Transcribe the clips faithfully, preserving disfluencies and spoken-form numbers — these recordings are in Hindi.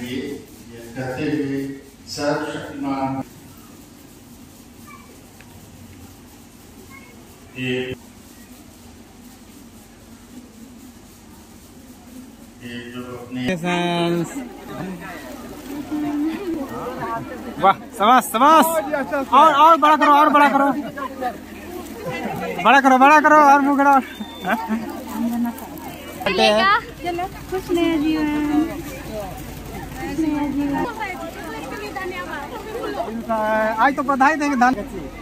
लिए कहते हुए सर्वशक्तिमान एक जो अपने वाह समास समास और और बड़ा करो और बड़ा करो बड़ा करो बड़ा करो और मुँह करो कुछ नया जीवन आज तो बधाई देंगे धान।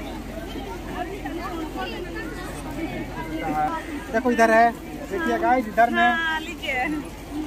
देखो इधर है, देखिए गाइस इधर में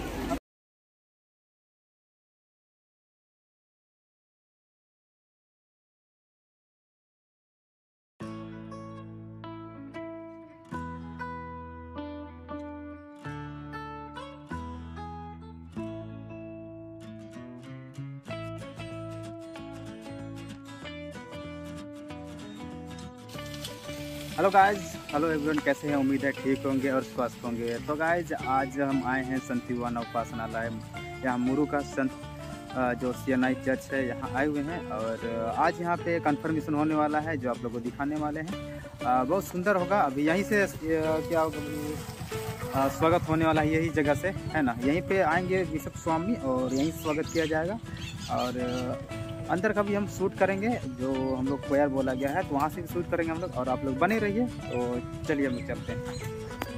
हेलो गाइज, हेलो एवरीवन, कैसे हैं? उम्मीद है ठीक होंगे और स्वस्थ होंगे। तो गाइज आज हम आए हैं संत युवा उपासनालय, यहाँ मुरु का संत जो सीएनआई चर्च है यहाँ आए हुए हैं और आज यहाँ पे कन्फर्मेशन होने वाला है जो आप लोगों को दिखाने वाले हैं। बहुत सुंदर होगा। अभी यहीं से क्या होगा, स्वागत होने वाला है यही जगह से, है ना। यहीं पे आएंगे बिशप स्वामी और यहीं स्वागत किया जाएगा और अंदर का भी हम शूट करेंगे, जो हम लोग कोयर बोला गया है तो वहाँ से भी शूट करेंगे हम लोग। और आप लोग बने रहिए। तो चलिए हम चलते हैं।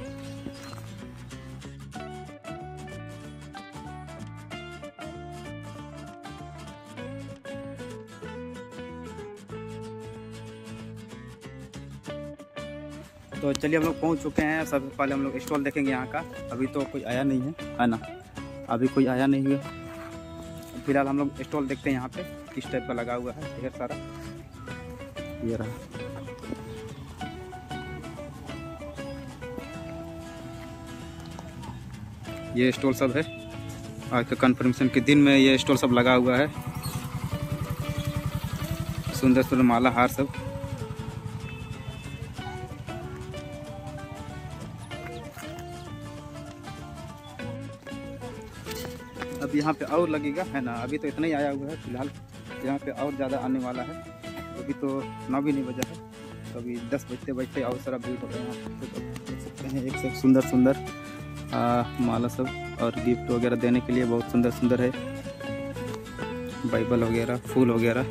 तो चलिए हम लोग पहुँच चुके हैं। सबसे पहले हम लोग स्टॉल देखेंगे यहाँ का। अभी तो कोई आया नहीं है, है ना, अभी कोई आया नहीं है। फिलहाल हम लोग स्टॉल देखते हैं यहाँ पे किस टाइप का लगा हुआ है। ढेर सारा ये रहा। ये स्टॉल सब है। आज के कन्फर्मेशन के दिन में ये स्टॉल सब लगा हुआ है। सुंदर सुंदर माला हार सब। अब यहाँ पे और लगेगा, है ना। अभी तो इतना ही आया हुआ है फिलहाल। यहाँ पे और ज़्यादा आने वाला है। अभी तो नौ भी नहीं बजा है, तो अभी दस बजते बजते और सारा भीड़ हो गया। यहाँ तो देख सकते हैं एक सब सुंदर सुंदर आ, माला सब और गिफ्ट वगैरह देने के लिए बहुत सुंदर सुंदर है। बाइबल वगैरह, फूल वगैरह।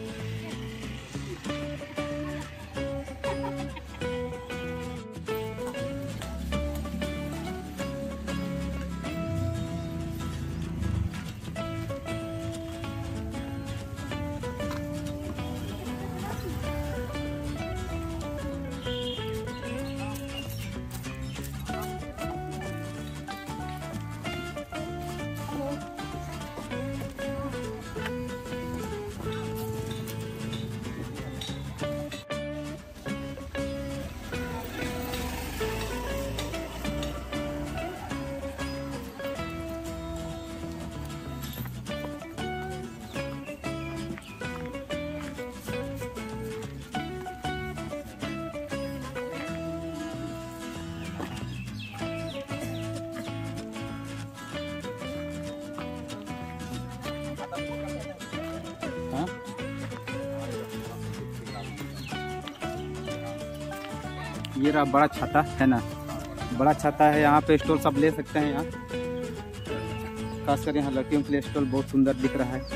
ये रहा बड़ा छाता, है ना। बड़ा छाता है। यहाँ पे स्टॉल सब ले सकते हैं। यहाँ खासकर यहाँ लड़कियों के लिए स्टॉल बहुत सुंदर दिख रहा है।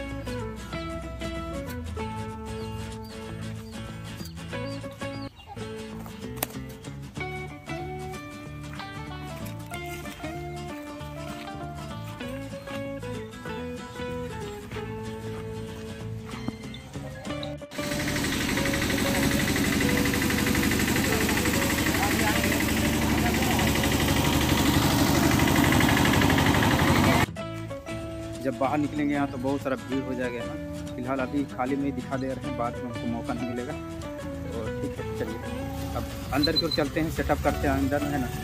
जब बाहर निकलेंगे यहाँ तो बहुत सारा भीड़ हो जाएगा यहाँ। फिलहाल अभी खाली में ही दिखा दे रहे हैं, बाद में हमको मौका नहीं मिलेगा। तो ठीक है, चलिए अब अंदर की ओर चलते हैं, सेटअप करते हैं अंदर, है ना।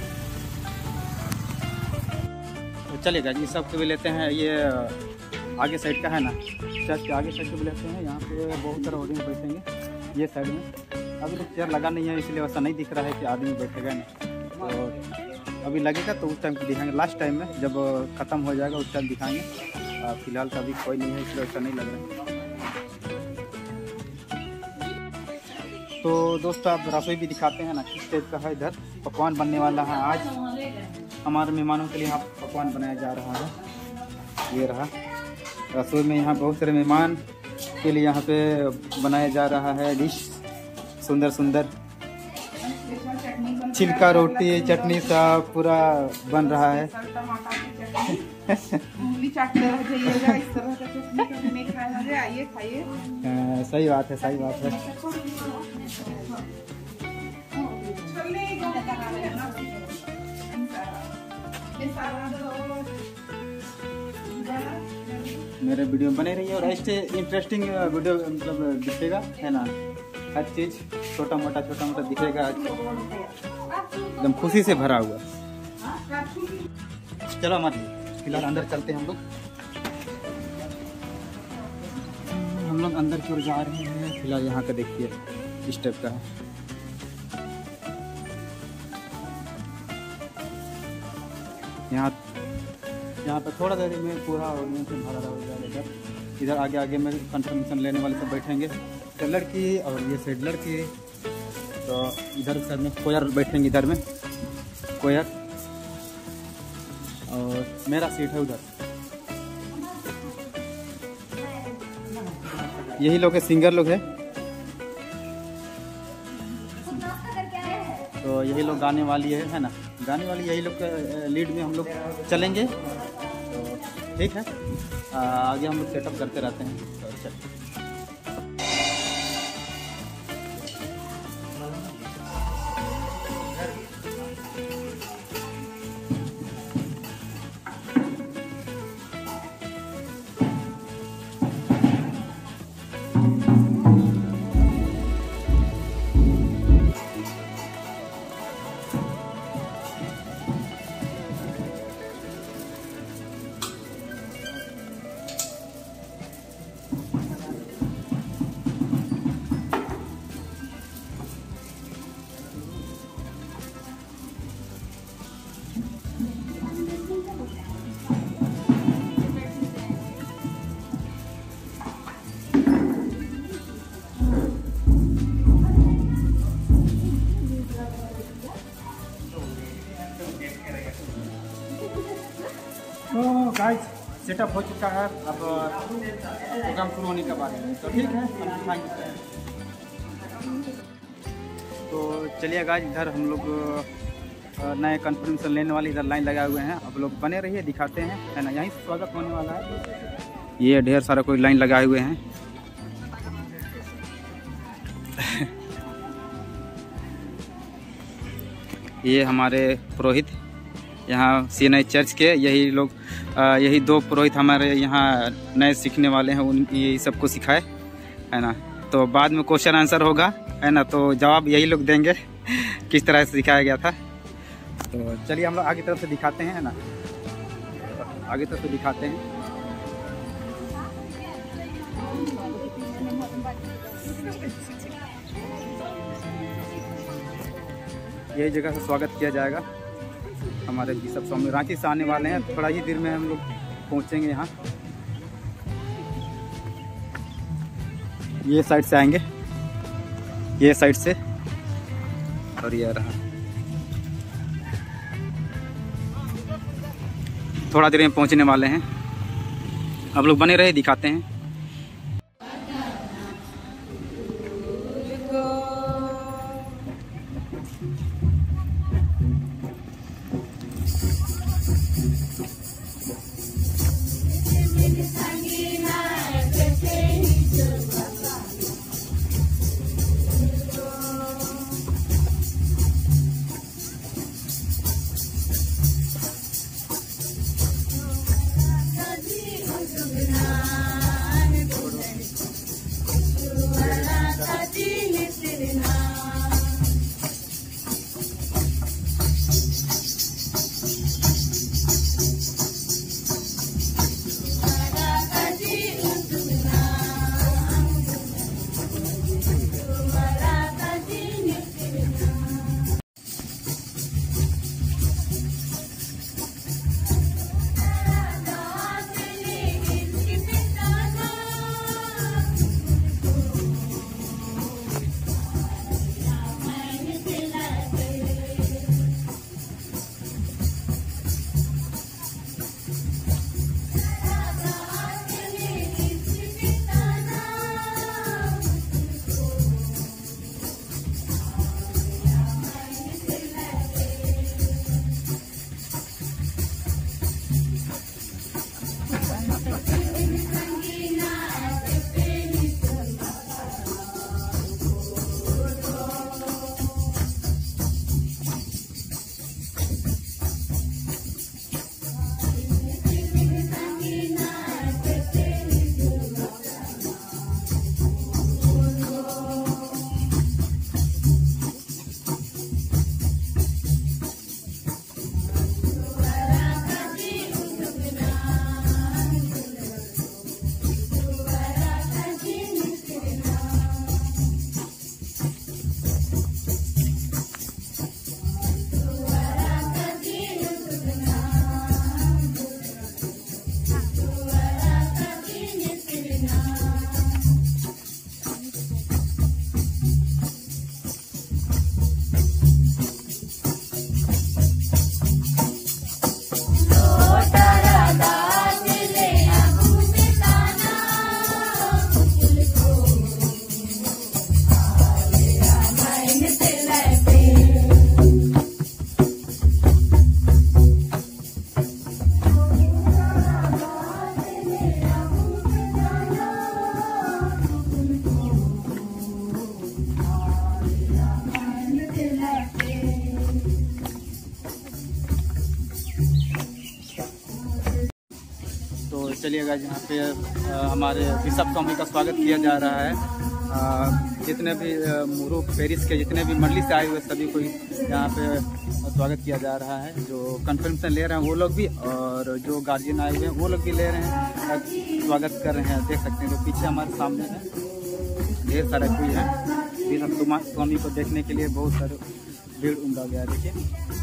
तो चलिएगा जी, सबको भी लेते हैं। ये आगे साइड का है ना, चर्च के आगे साइड को भी लेते हैं। यहाँ पे बहुत सारा ऑडियंस बैठेंगे ये साइड में। अभी तो चेयर लगा नहीं है, इसलिए वैसा नहीं दिख रहा है कि आदमी बैठेगा नहीं। तो अभी लगेगा तो उस टाइम को दिखाएंगे। लास्ट टाइम में जब ख़त्म हो जाएगा उस टाइम दिखाएंगे। फिलहाल तो अभी कोई नहीं है, इसलिए ऐसा नहीं लग रहा है। तो दोस्तों आप रसोई भी दिखाते हैं ना, किस टाइप का है। इधर पकवान बनने वाला है आज हमारे मेहमानों के लिए। यहाँ पकवान बनाया जा रहा है। ये रहा रसोई में, यहाँ बहुत सारे मेहमान के लिए यहाँ पे बनाया जा रहा है डिश। सुंदर सुंदर छिलका रोटी, चटनी सब पूरा बन रहा है। उंगली चाटते रह जाइएगा, इस तरह का चटनी कभी नहीं खाया है। आइए खाइए। सही बात है, सही बात है। मेरे वीडियो बने रही है और ऐसे इंटरेस्टिंग वीडियो मतलब दिखेगा, है ना। हर चीज़ छोटा मोटा छोटा मोटा दिखेगा, एकदम खुशी से भरा हुआ। चलो हमारे फिलहाल अंदर चलते हैं हम लोग। हम लोग अंदर की ओर जा रहे हैं। फिलहाल यहाँ का देखिए इस टाइप का है। यहाँ यहाँ पे थोड़ा देर में पूरा ऑडियंस से भरा रहेगा। इधर इधर आगे आगे में कंफर्मेशन लेने वाले सब बैठेंगे, तो लड़की और ये साइड लड़की। तो इधर साइड में कोयर बैठेंगे, इधर में कोयर, और मेरा सीट है उधर। यही लोग है, सिंगर लोग है। तो यही लोग गाने वाली है है ना, गाने वाली यही लोग के लीड में हम लोग चलेंगे। तो ठीक है, आगे हम लोग सेटअप करते रहते हैं। तो चलिए। तो गाइस सेटअप हो चुका है, अब प्रोग्राम शुरू होने के बारे में। तो ठीक है, हम दिखाएंगे। तो चलिए गाइस, इधर हम लोग नए कन्फर्मेशन लेने वाले इधर लाइन लगाए हुए हैं। अब लोग बने रहिए, दिखाते हैं, है ना। यहीं स्वागत होने वाला है। ये ढेर सारा कोई लाइन लगाए हुए हैं। ये हमारे पुरोहित यहाँ सीएनआई चर्च के, यही लोग यही दो पुरोहित हमारे यहाँ नए सीखने वाले हैं। उन ये सबको सिखाए, है ना। तो बाद में क्वेश्चन आंसर होगा, है ना, तो जवाब यही लोग देंगे किस तरह से सिखाया गया था। तो चलिए हम लोग आगे तरफ से दिखाते हैं, है ना। आगे तरफ से दिखाते हैं। यही जगह से स्वागत किया जाएगा। हमारे बिशप स्वामी रांची से आने वाले हैं, थोड़ा ही देर में हम लोग पहुंचेंगे यहाँ। ये साइड से आएंगे, ये साइड से, और ये रहा। थोड़ा देर में पहुंचने वाले हैं। आप लोग बने रहे, दिखाते हैं। चलिए गाइस, यहाँ पे आ, हमारे बिशप स्वामी का स्वागत किया जा रहा है। आ, जितने भी मुरु पेरिस के जितने भी मंडली से आए हुए सभी को यहाँ पे स्वागत किया जा रहा है। जो कन्फर्मेशन ले रहे हैं वो लोग भी, और जो गार्जियन आए हुए हैं वो लोग भी ले रहे हैं, स्वागत कर रहे हैं। देख सकते हैं तो पीछे हमारे सामने है ढेर सारा कोई है। बिशप स्वामी को देखने के लिए बहुत सारे भीड़ उमड़ा गया। देखिए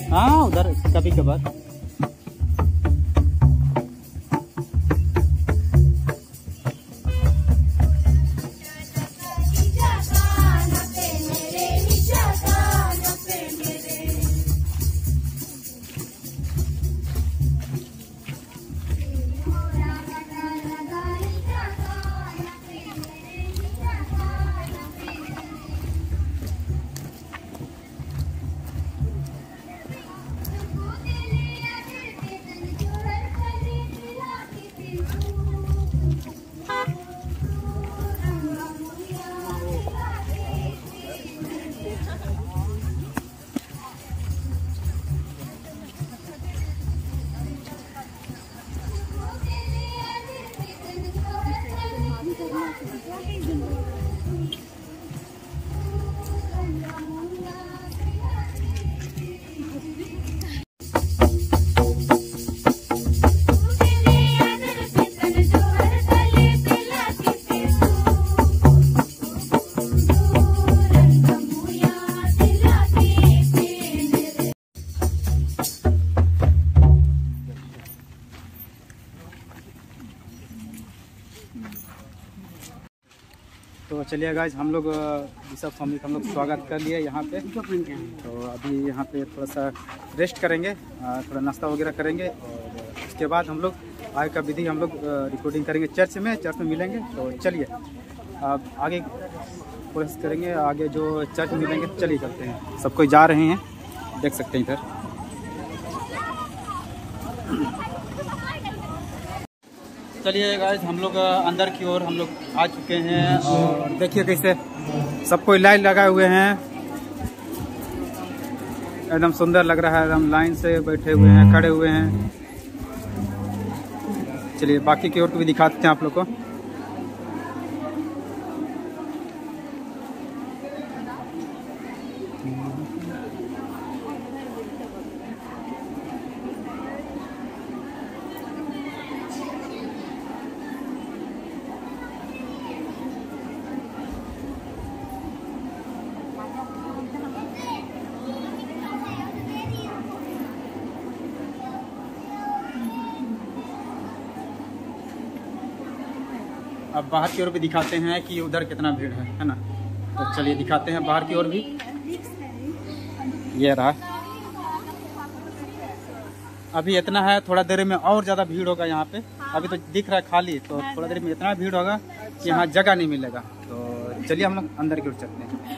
हाँ उधर कभी कभार। तो चलिए गाइज हम लोग ऋषभ स्वामी का हम लोग स्वागत कर लिए यहाँ पे। तो अभी यहाँ पे थोड़ा सा रेस्ट करेंगे, थोड़ा नाश्ता वगैरह करेंगे और उसके बाद हम लोग आगे का विधि हम लोग रिकॉर्डिंग करेंगे चर्च में चर्च में मिलेंगे। तो चलिए अब आगे कोशिश करेंगे, आगे जो चर्च में मिलेंगे चलिए चलते हैं। सब कोई जा रहे हैं, देख सकते हैं इधर। चलिए गाइस हम लोग अंदर की ओर हम लोग आ चुके हैं और देखिए कैसे सब कोई लाइन लगाए हुए हैं, एकदम सुंदर लग रहा है, एकदम लाइन से बैठे हुए हैं, खड़े हुए हैं। चलिए बाकी की ओर को भी दिखाते हैं आप लोग को। अब बाहर की ओर भी दिखाते हैं कि उधर कितना भीड़ है, है ना। तो चलिए दिखाते हैं बाहर की ओर भी। ये रहा, अभी इतना है, थोड़ा देर में और ज़्यादा भीड़ होगा यहाँ पे। अभी तो दिख रहा है खाली, तो थोड़ा देर में इतना भीड़ होगा कि यहाँ जगह नहीं मिलेगा। तो चलिए हम लोग अंदर की ओर चलते हैं।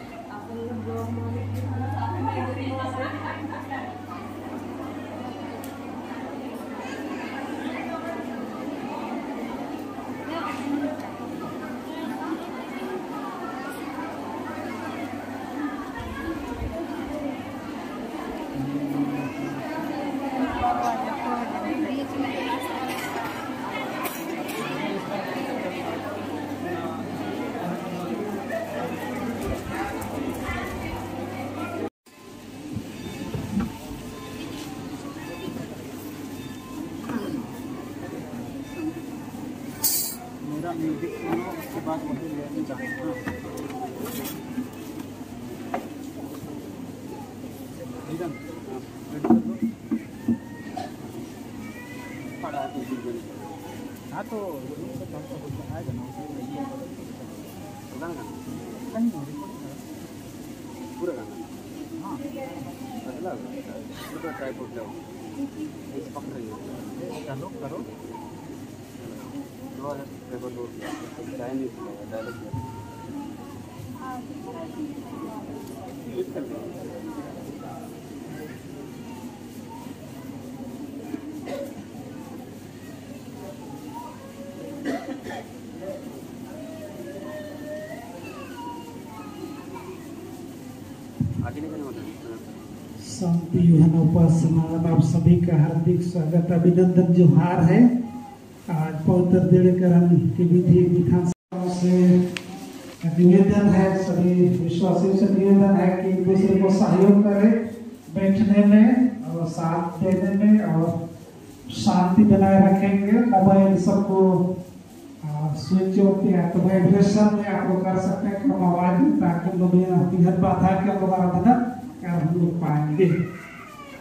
म्यूजिक सुनो, उसके बाद वही लेने जाऊँगा। हाँ तो आएगा ना कहीं पूरा गाना। हाँ चलो करो शांति युहन उपासना में आप सभी का हार्दिक स्वागत, अभिनंदन, जोहार है। आज पवित्र दृढ़ीकरण की विधि विधान से निवेदन है, सभी विश्वासियों से निवेदन है कि एक दूसरे को सहयोग करें बैठने में और साथ देने में, और शांति बनाए रखेंगे। मोबाइल सबको स्विच ऑफ या तो वाइब्रेशन में आप लोग कर सकते हैं, कम आवाज में, ताकि लोग बाधा के लोग आराधना कर हम लोग पाएंगे।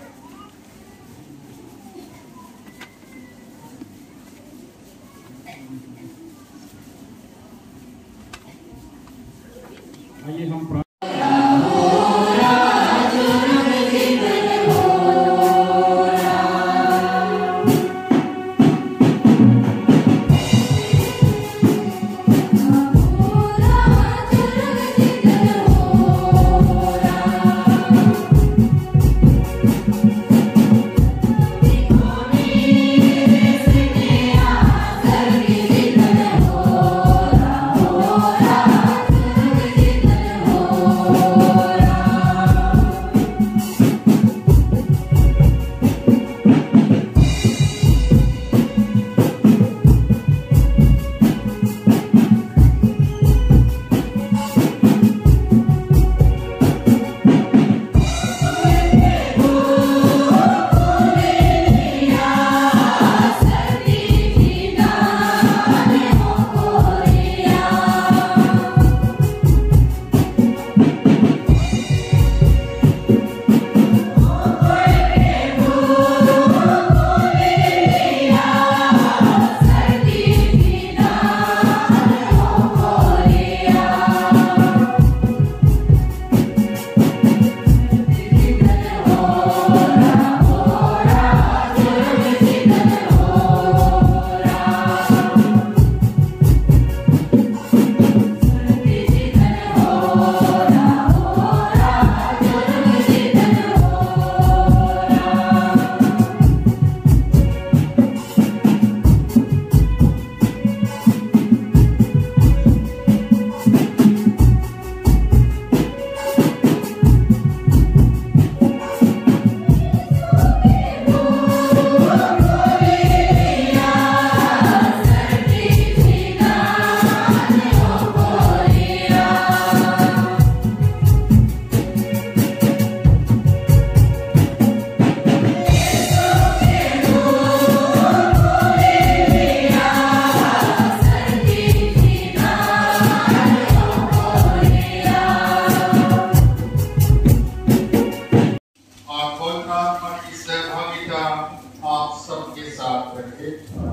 सहभागिता आप सबके साथ रखे।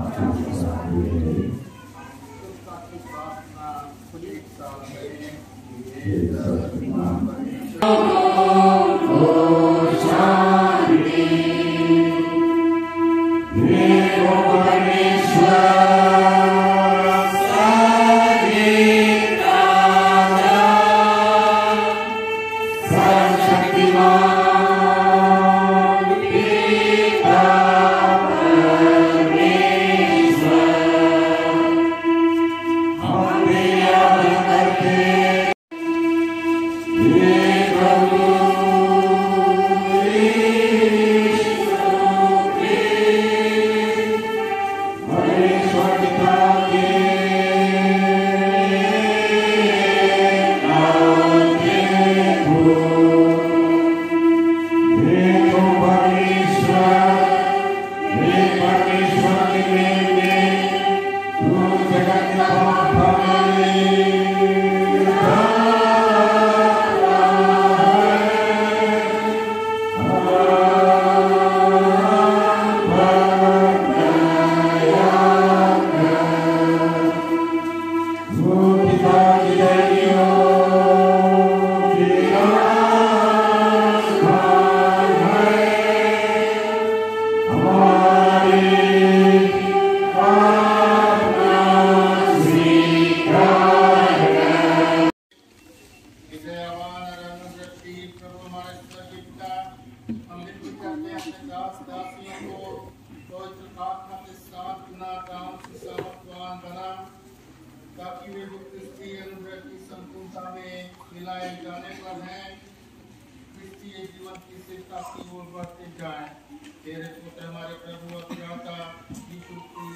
ताकि वे जो क्रिस्तीय अनुग्रह की संपूर्णता में मिलाए जाने पर हैं, क्रिस्तीय जीवन की शिक्षा की ओर बढ़ते जाएं। तेरे पुत्र हमारे प्रभु और पिता यीशु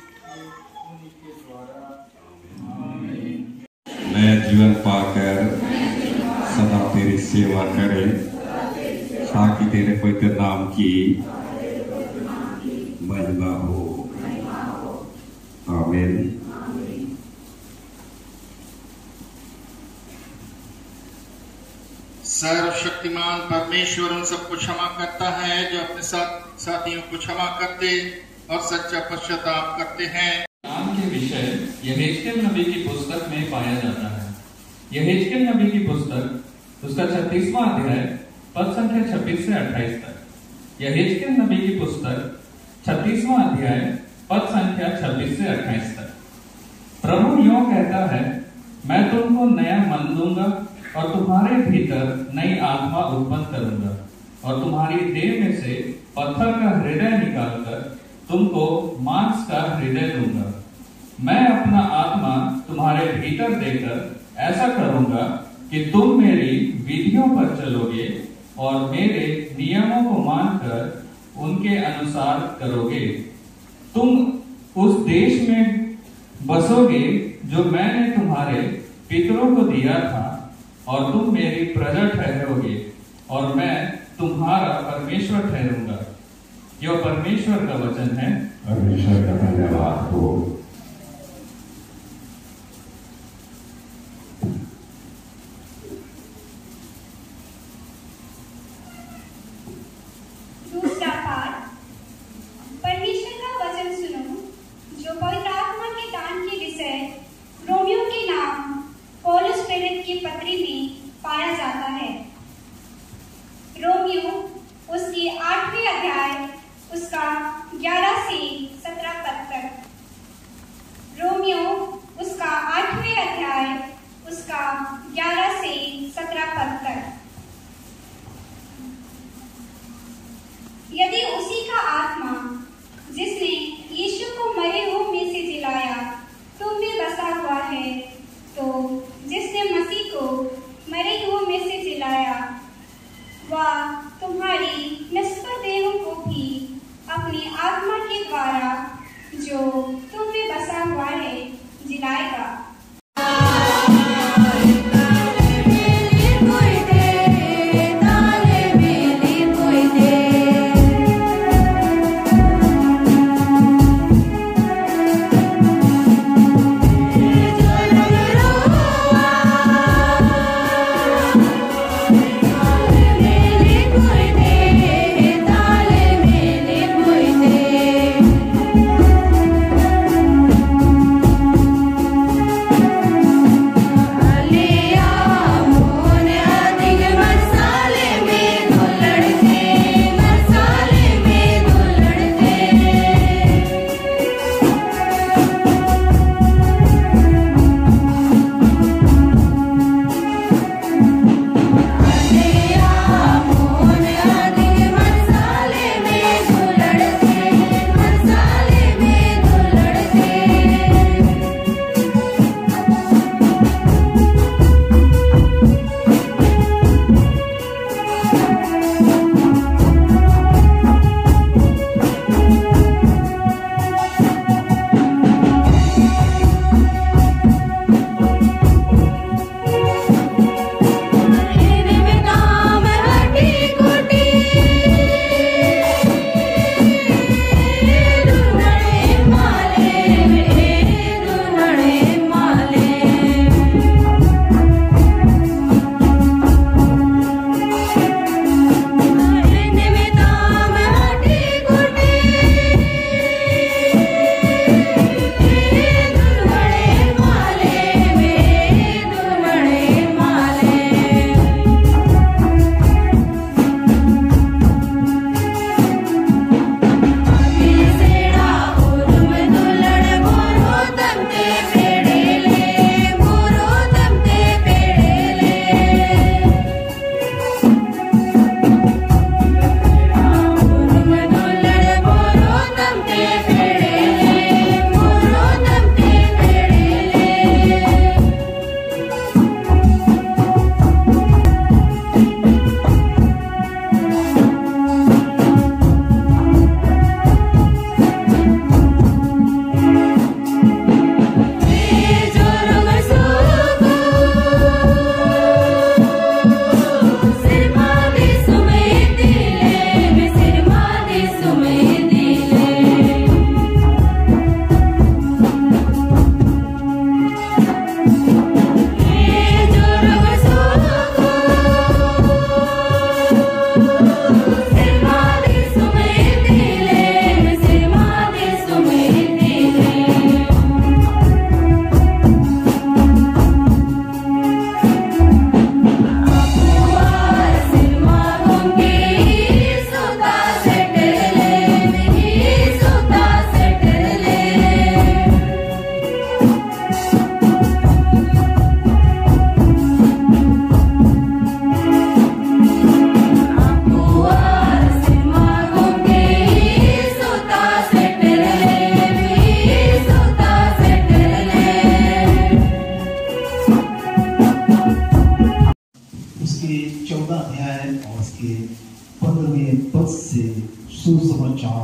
उन्हीं के द्वारा आमीन। नया जीवन पाकर सदा तेरी सेवा करे, ताकि तेरे पवित्र नाम की महिमा हो। आमीन। सर्वशक्तिमान परमेश्वर उन सबको क्षमा करता है जो अपने साथ साथियों को क्षमा करते और सच्चा पश्चाताप करते हैं। नाम के विषय यहेजकेल नबी की पुस्तक में पाया जाता है। यहेजकेल नबी की पुस्तक उसका छत्तीसवां अध्याय पद संख्या छब्बीस से अट्ठाईस तक। यहेजकेल नबी की पुस्तक छत्तीसवां अध्याय पद संख्या छब्बीस से अट्ठाईस तक। प्रभु यूं कहता है, मैं तुमको नया मन दूंगा और तुम्हारे भीतर नई आत्मा उत्पन्न करूंगा और तुम्हारी देह में से पत्थर का हृदय निकालकर तुमको मांस का हृदय दूंगा। मैं अपना आत्मा तुम्हारे भीतर देकर ऐसा करूंगा कि तुम मेरी विधियों पर चलोगे और मेरे नियमों को मानकर उनके अनुसार करोगे। तुम उस देश में बसोगे जो मैंने तुम्हारे पितरों को दिया था और तुम मेरी प्रजा ठहरोगे और मैं तुम्हारा परमेश्वर ठहरूंगा। यह परमेश्वर का वचन है। परमेश्वर का धन्यवाद हो। दूसरा पाठ। परमेश्वर का वचन सुनो जो पवित्र आत्मा के दान के विषय रोमियो के नाम पौलुस प्रेरित की पत्री में पाया जाता है। रोमियो उसके आठवें अध्याय उसका ग्यारह से सत्रह पद तक।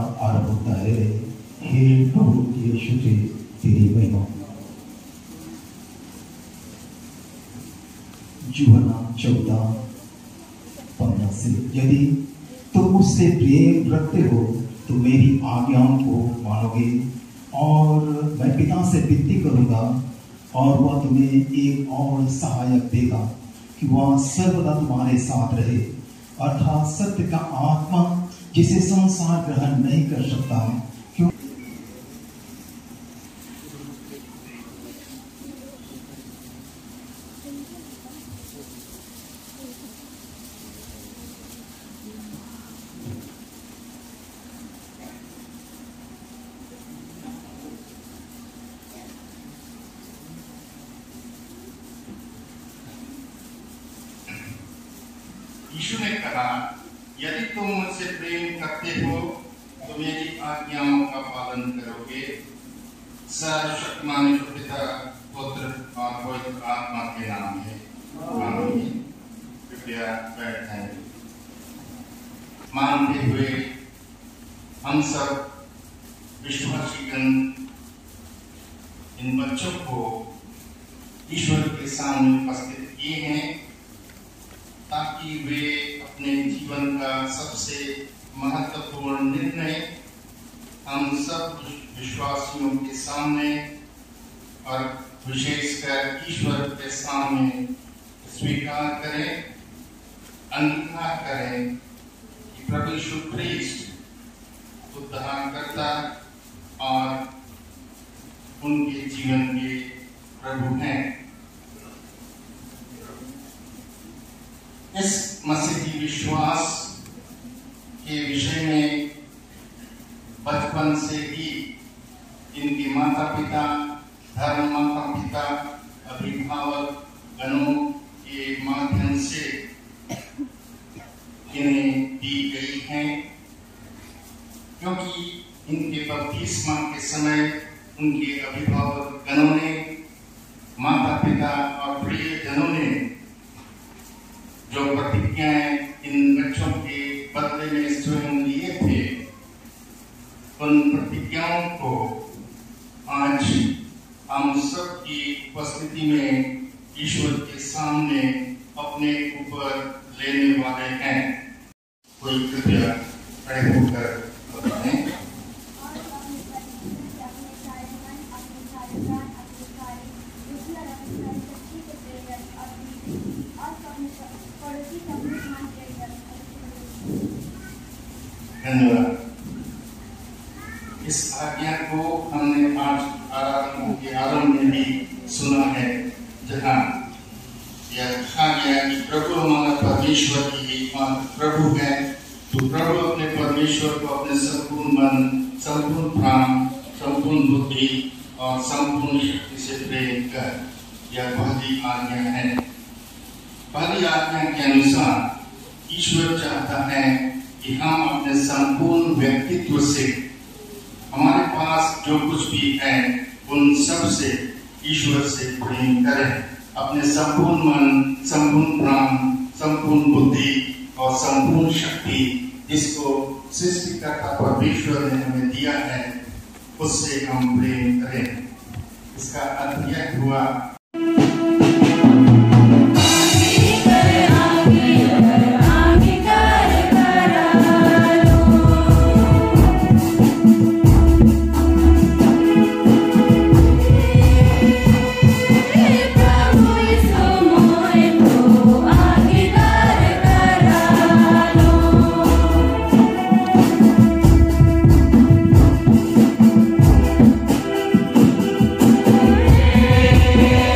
आरंभ होता है, हे प्रभु यीशु जी तेरी महिमा। यूहन्ना चौदह पंद्रह से, यदि तुम मुझसे प्रेम रखते हो तो मेरी आज्ञाओं को मानोगे, और मैं पिता से विनती करूंगा और वह तुम्हें एक और सहायक देगा कि वह सर्वदा तुम्हारे साथ रहे, अर्थात सत्य का आत्मा जिसे संसार ग्रहण नहीं कर सकता, क्यों यीशु ने कहा, यदि तुम मुझसे प्रेम करते हो तो मेरी आज्ञाओं का पालन करोगे। सर्वशक्तिमान पिता, पुत्र और पवित्र आत्मा के नाम है, आमीन। कृपया बैठ जाएं। मानते हुए हम सब विश्वासीगण इन बच्चों को ईश्वर के सामने उपस्थित किए हैं ताकि वे अपने जीवन का सबसे महत्वपूर्ण निर्णय हम सब विश्वासियों के सामने और विशेषकर ईश्वर के सामने स्वीकार करें, अंगीकार करें कि प्रभु यीशु ख्रीस्त उद्धारकर्ता और उनके जीवन के प्रभु हैं। इस मसीही विश्वास के विषय में बचपन से ही इनके माता पिता, धर्म माता पिता, अभिभावक गणों के माध्यम से इन्हें दी गई हैं, क्योंकि इनके बपतिस्मा के समय उनके अभिभावक गणों ने, माता पिता और प्रियजनों ने जो प्रतिज्ञाएं इन बच्चों के बदले में स्वयं लिए थे, उन प्रतिज्ञाओं को आज हम सब की उपस्थिति में ईश्वर के सामने अपने ऊपर लेने वाले हैं। कोई कृपया खड़े होकर बताएं। धन्यवाद। इस आज्ञा को हमने आज आराधना के आरंभ में भी सुना है, जहाँ यह कहा गया कि प्रभु हमारा परमेश्वर ही एकमात्र प्रभु है। तो प्रभु अपने परमेश्वर को अपने संपूर्ण मन, संपूर्ण प्राण, संपूर्ण बुद्धि और संपूर्ण शक्ति से प्रेम कर, यह पहली आज्ञा है। पहली आज्ञा के अनुसार ईश्वर चाहता है कि हम अपने संपूर्ण व्यक्तित्व से, हमारे पास जो कुछ भी है उन सब से ईश्वर से प्रेम करें। अपने संपूर्ण मन, संपूर्ण प्राण, संपूर्ण बुद्धि और संपूर्ण शक्ति, जिसको सृष्टिकर्ता परमेश्वर ने हमें दिया है, उससे हम प्रेम करें। इसका अर्थ यह हुआ Yeah.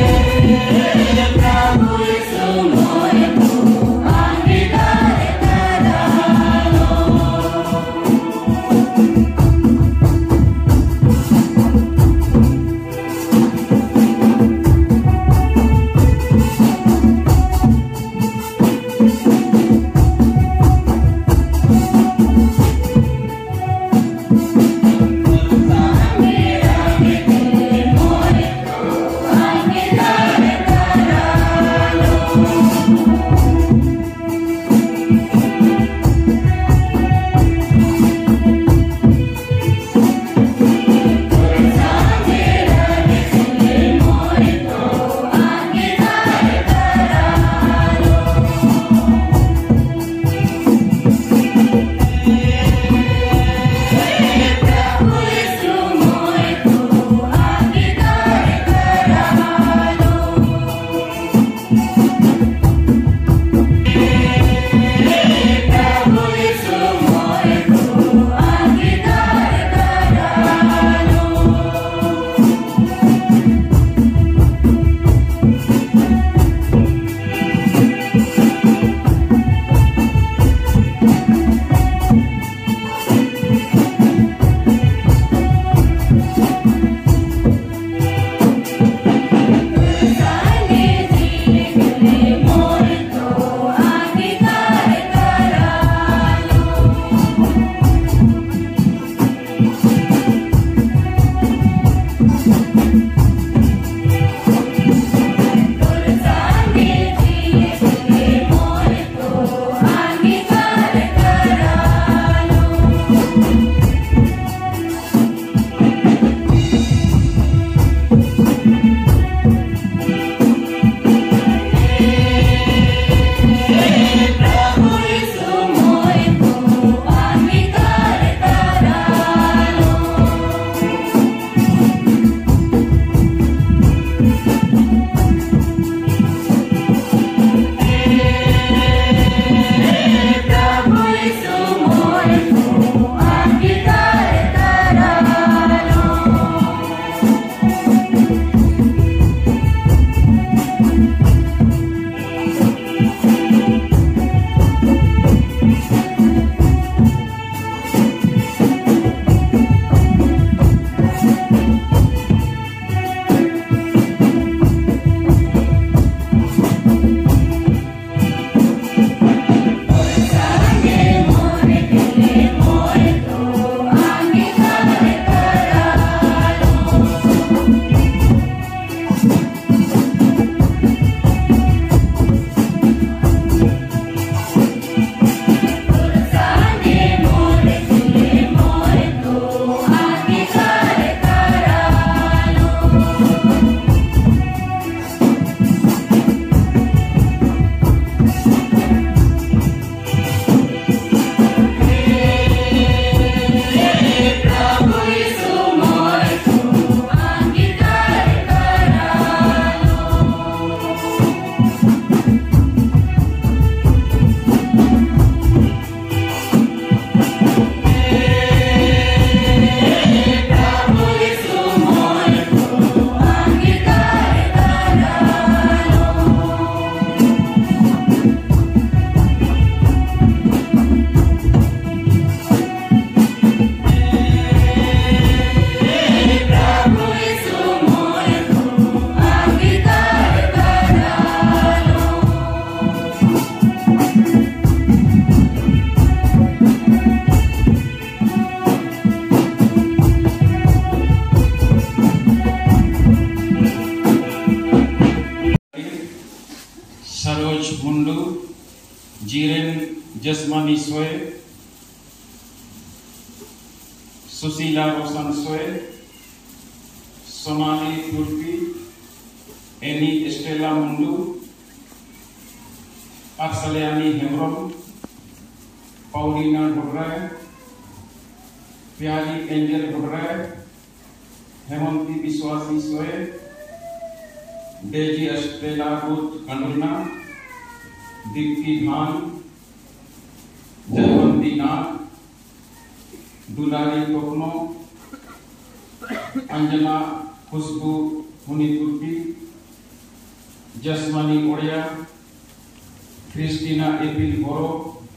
जसमानी सोए, Sushila Roshan Soy, Sonali Turki, Annie Stella Mundu, Arsaliani Hembrom, Paulina Dhobrai, Pyari Angel Dhobrai, Hemanti Vishwasi Soy, Daisy Stella Ruth Kandulna, Deepti Bhan, Jaywanti Nath, Dulari Tokno, Anjana Khushboo Muniturki, Jasmani Odia, Christina Epil Boro,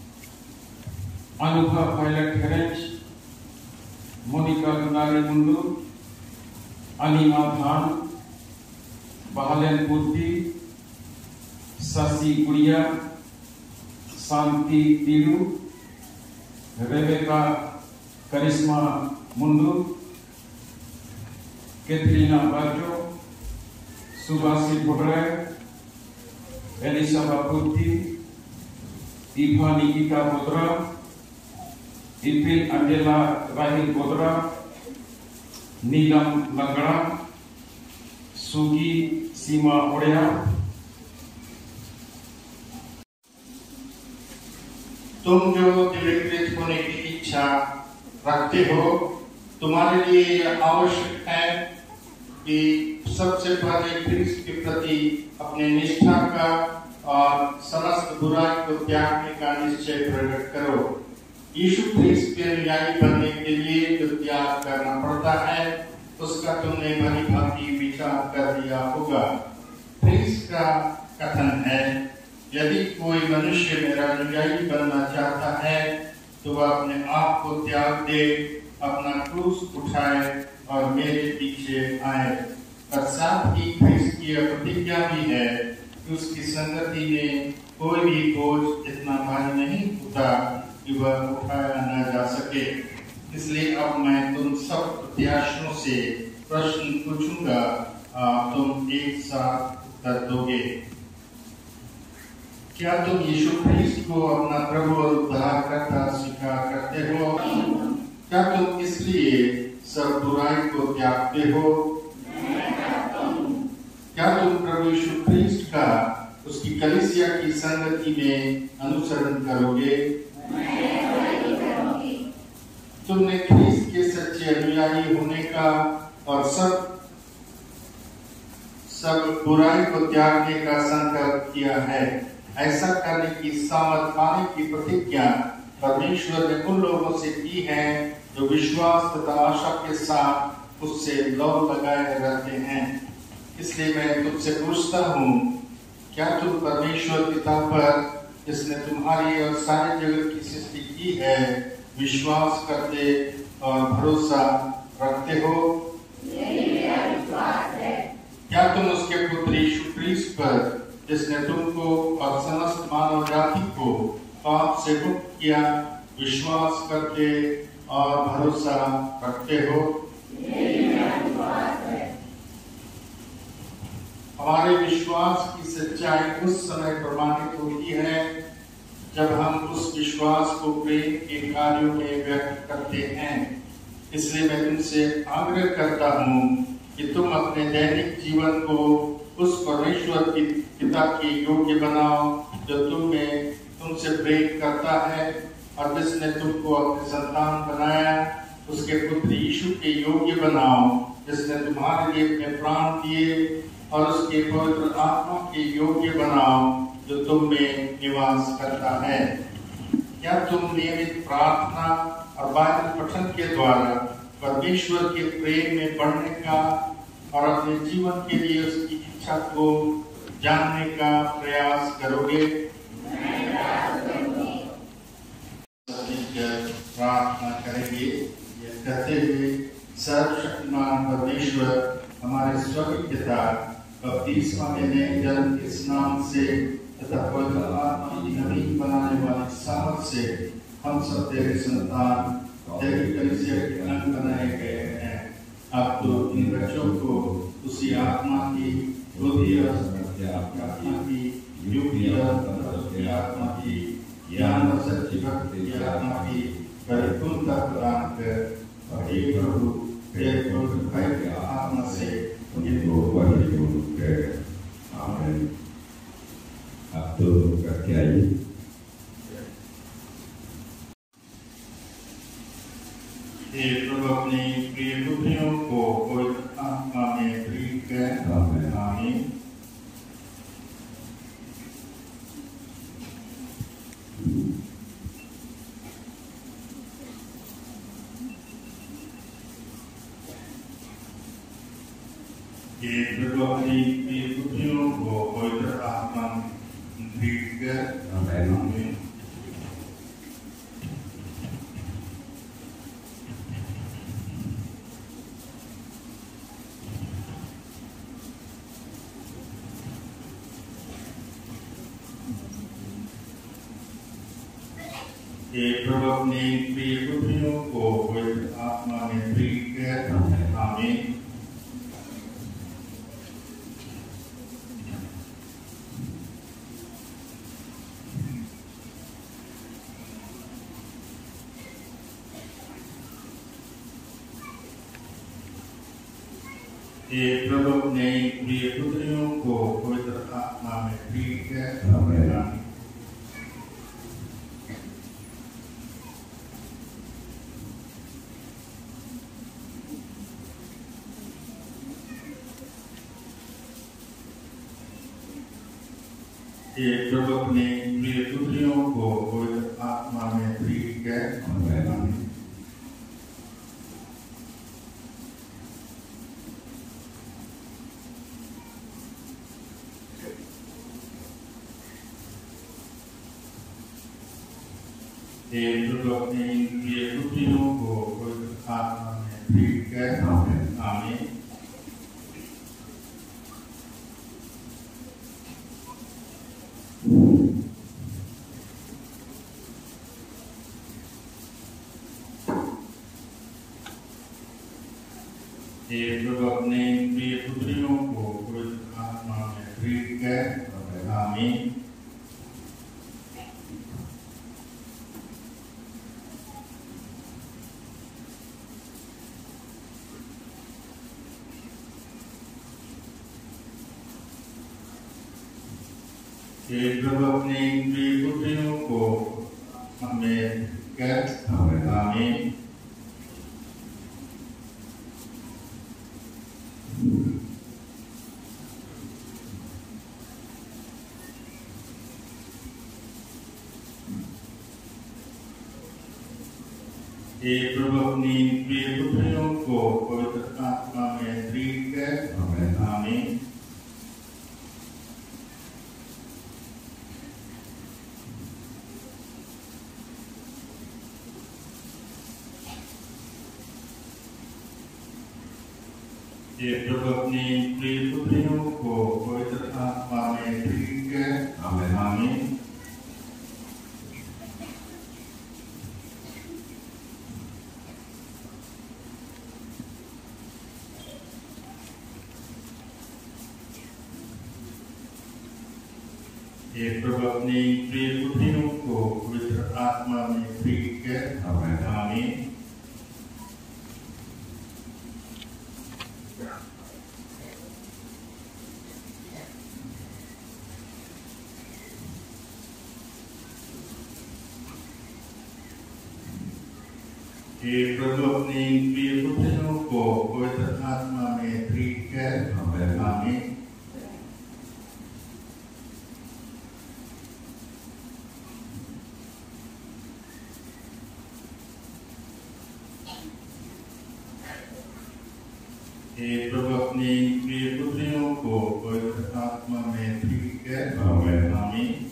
Anubha Pilot Herench, Monica Dulari Mundu, Anima Dhan, Bahalen पूर्ति, शशि गुड़िया, शांति तीरू, रेबेका करिश्मा Mundu, Katharina Bajo, Subhashi Bhodre, Elisa Purti, Ibha Nikita Bodra, Ipil Angela Rahil Bodra, Neelam Langda, Sugi सीमा ओडिया। तुम जो दिव्यकृत होने की इच्छा रखते हो, तुम्हारे लिए यह आवश्यक है कि सबसे पहले ख्रीस्त के प्रति अपने निष्ठा का और समस्त बुराई को त्यागने का निश्चय प्रकट करो। यीशु ख्रीस्त के अनुयायी बनने के लिए जो त्याग करना पड़ता है, उसका तुमने भली भांति विचार कर लिया होगा। ख्रीस्त का कथन है, यदि कोई मनुष्य मेरा अनुयायी बनना चाहता है तो वह अपने आप को त्याग दे, अपना क्रूस उठाए और मेरे पीछे आए। और साथ ही ख्रीस्त की प्रतिज्ञा भी है कि उसकी संगति में कोई भी बोझ इतना भारी नहीं होता कि वह उठाया न जा सके। इसलिए अब मैं तुम सब प्रत्याशियों से प्रश्न पूछूंगा, तुम एक साथ उत्तर दोगे। क्या तुम यीशु ख्रीस्त को अपना प्रभु और उद्धारकर्ता स्वीकार करते हो? क्या तुम इसलिए सब बुराई को त्यागते हो? क्या तुम प्रभु यीशु ख्रीस्त का उसकी कलीसिया की संगति में अनुसरण करोगे? तुमने ख्रीस्त के सच्चे अनुयायी होने का और सब सब बुराई को त्यागने का संकल्प किया है। ऐसा करने की सामर्थ पाने की प्रतिज्ञा परमेश्वर ने उन लोगों से की है जो विश्वास तथा आशा के साथ उससे लौ लगाए रहते हैं। इसलिए मैं तुमसे पूछता हूँ, क्या तुम परमेश्वर पिता पर, जिसने तुम्हारी और सारे जगत की सृष्टि की है, विश्वास करते और भरोसा रखते हो? क्या तुम उसके पुत्र यीशु ख्रीस्त पर, जिसने तुमको और समस्त मानव जाति को पाप से मुक्त किया, विश्वास करते और भरोसा रखते हो? हमारे विश्वास की सच्चाई उस समय प्रमाणित होती है जब हम उस विश्वास को प्रेम के कार्यों में व्यक्त करते हैं। इसलिए मैं तुमसे आग्रह करता हूँ कि तुम अपने दैनिक जीवन को उस परमेश्वर की पिता के योग्य बनाओ जो तुम में तुमसे प्रेम करता है और जिसने तुमको अपने संतान बनाया। उसके पुत्र यीशु के योग्य बनाओ जिसने तुम्हारे लिए अपने प्राण दिए, और उसके पवित्र आत्मा के योग्य बनाओ जो तुम में निवास करता है। क्या तुम नियमित प्रार्थना और बाइबल पठन के द्वारा परमेश्वर के प्रेम में बढ़ने का और अपने जीवन के लिए उसकी इच्छा को जानने का प्रयास करोगे? प्रार्थना करेंगे यह कहते हुए, सर्वशक्तिमान परमेश्वर हमारे स्वर्गीय पिता, बपतिस्मा में नए जन्म के स्नान से तथा पवित्र आत्मा की नवीन बनाने वाली सामर्थ से हम सब तेरे संतान, तेरी कलीसिया के अंग बनाए गए हैं। अब तो इन बच्चों को उसी आत्मा की बुद्धि और आत्मा की युक्ति और आत्मा की ज्ञान और सच्ची भक्ति की आत्मा की परिपूर्णता प्रदान कर और हे प्रभु तेरे पवित्र भाई की आत्मा से उनको परिपूर्ण कर। आमीन। आप तो करके आइए। हे प्रभु अपनी प्रिय पुत्रियों को पवित्र आत्मा में प्रीत कर। आमीन। आमीन। हे प्रभु अपनी प्रिय पुत्रियों को पवित्र आत्मा में प्रीत कर। आमीन। आमीन। हे प्रभु अपनी प्रिय पुत्रियों को पवित्र आत्मा में प्रीत कर। आमीन। हे प्रभु अपने प्रिय पुत्रियों को पवित्र आत्मा में प्रीत कर। आमीन। हे प्रभु अपने प्रिय पुत्रियों को पवित्र आत्मा में प्रीत कर। आमीन। हे प्रभु अपने प्रिय पुत्रियों को पवित्र आत्मा में प्रीत कर। आमीन। आमीन। हे प्रभु अपने प्रिय पुत्रियों को पवित्र आत्मा में प्रीत कर। आमीन। हे प्रभु अपने प्रिय पुत्रियों को हमें कर। आमीन। हे प्रभु अपनी प्रिय पुत्रियों को पवित्र आत्मा में प्रीत कर। आमीन। हे प्रभु अपनी प्रिय पुत्रियों को पवित्र आत्मा में प्रीत कर। आमीन। हे प्रभु अपनी प्रिय पुत्रियों को पवित्र आत्मा में प्रीत कर। आमीन। हे प्रभु अपनी प्रिय पुत्रियों को पवित्र आत्मा में प्रीत कर। आमीन। हे प्रभु अपनी प्रिय पुत्रियों को पवित्र आत्मा में प्रीत कर। आमीन।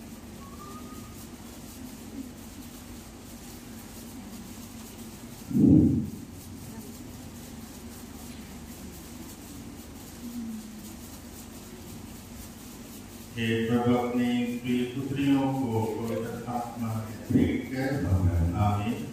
हे प्रभु अपनी प्रिय पुत्रियों को पवित्र आत्मा में प्रीत कर। आमीन।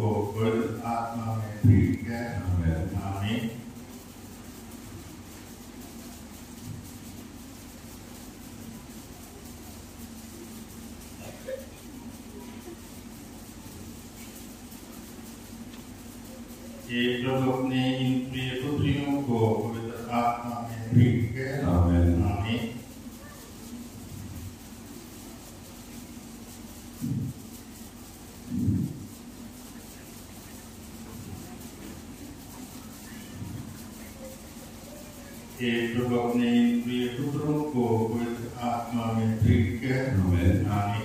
पवित्र आत्मा में प्रीत कर। आमीन। ये प्रभु अपने इन प्रिय पुत्रियों को पवित्र आत्मा में प्रीत कर। आमीन। आमीन। ये प्रभु अपने इन प्रिय पुत्रों को पवित्र आत्मा में प्रीत कर। आमीन। आमीन।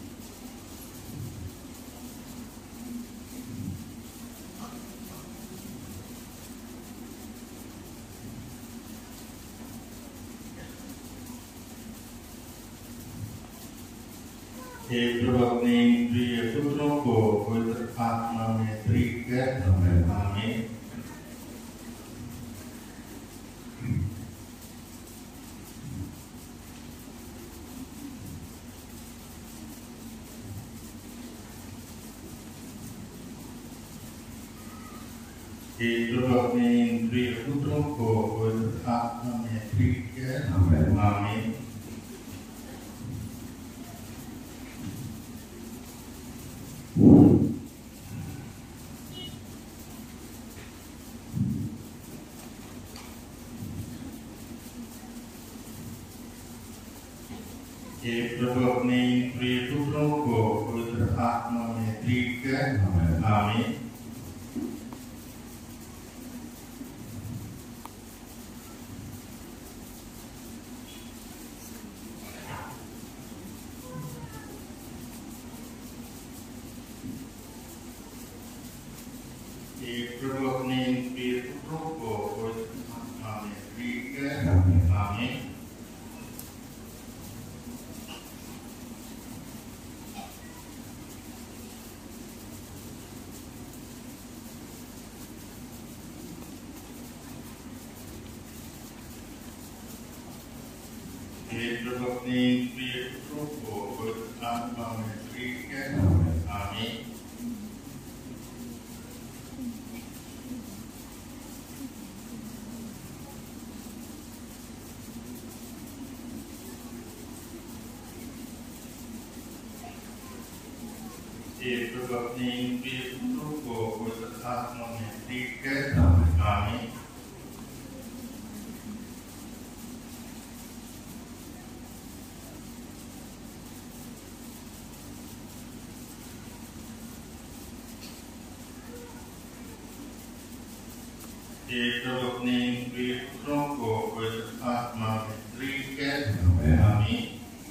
हे प्रभु अपने प्रिय पुत्रों को पवित्र आत्मा में प्रीत कर। आमीन। हे प्रभु अपने प्रिय पुत्रों को पवित्र आत्मा में प्रीत कर। आमीन। हे प्रभु अपने प्रिय पुत्रों को पवित्र आत्मा में प्रीत कर। आमीन। हे प्रभु अपने प्रिय पुत्रों को पवित्र आत्मा में प्रीत कर। आमीन। हे प्रभु अपने प्रिय पुत्रों को पवित्र आत्मा में प्रीत कर। आमीन। हे प्रभु अपने प्रिय पुत्रों को पवित्र आत्मा में प्रीत कर। आमीन। हे प्रभु अपने प्रिय पुत्रों को पवित्र आत्मा में प्रीत कर। आमीन।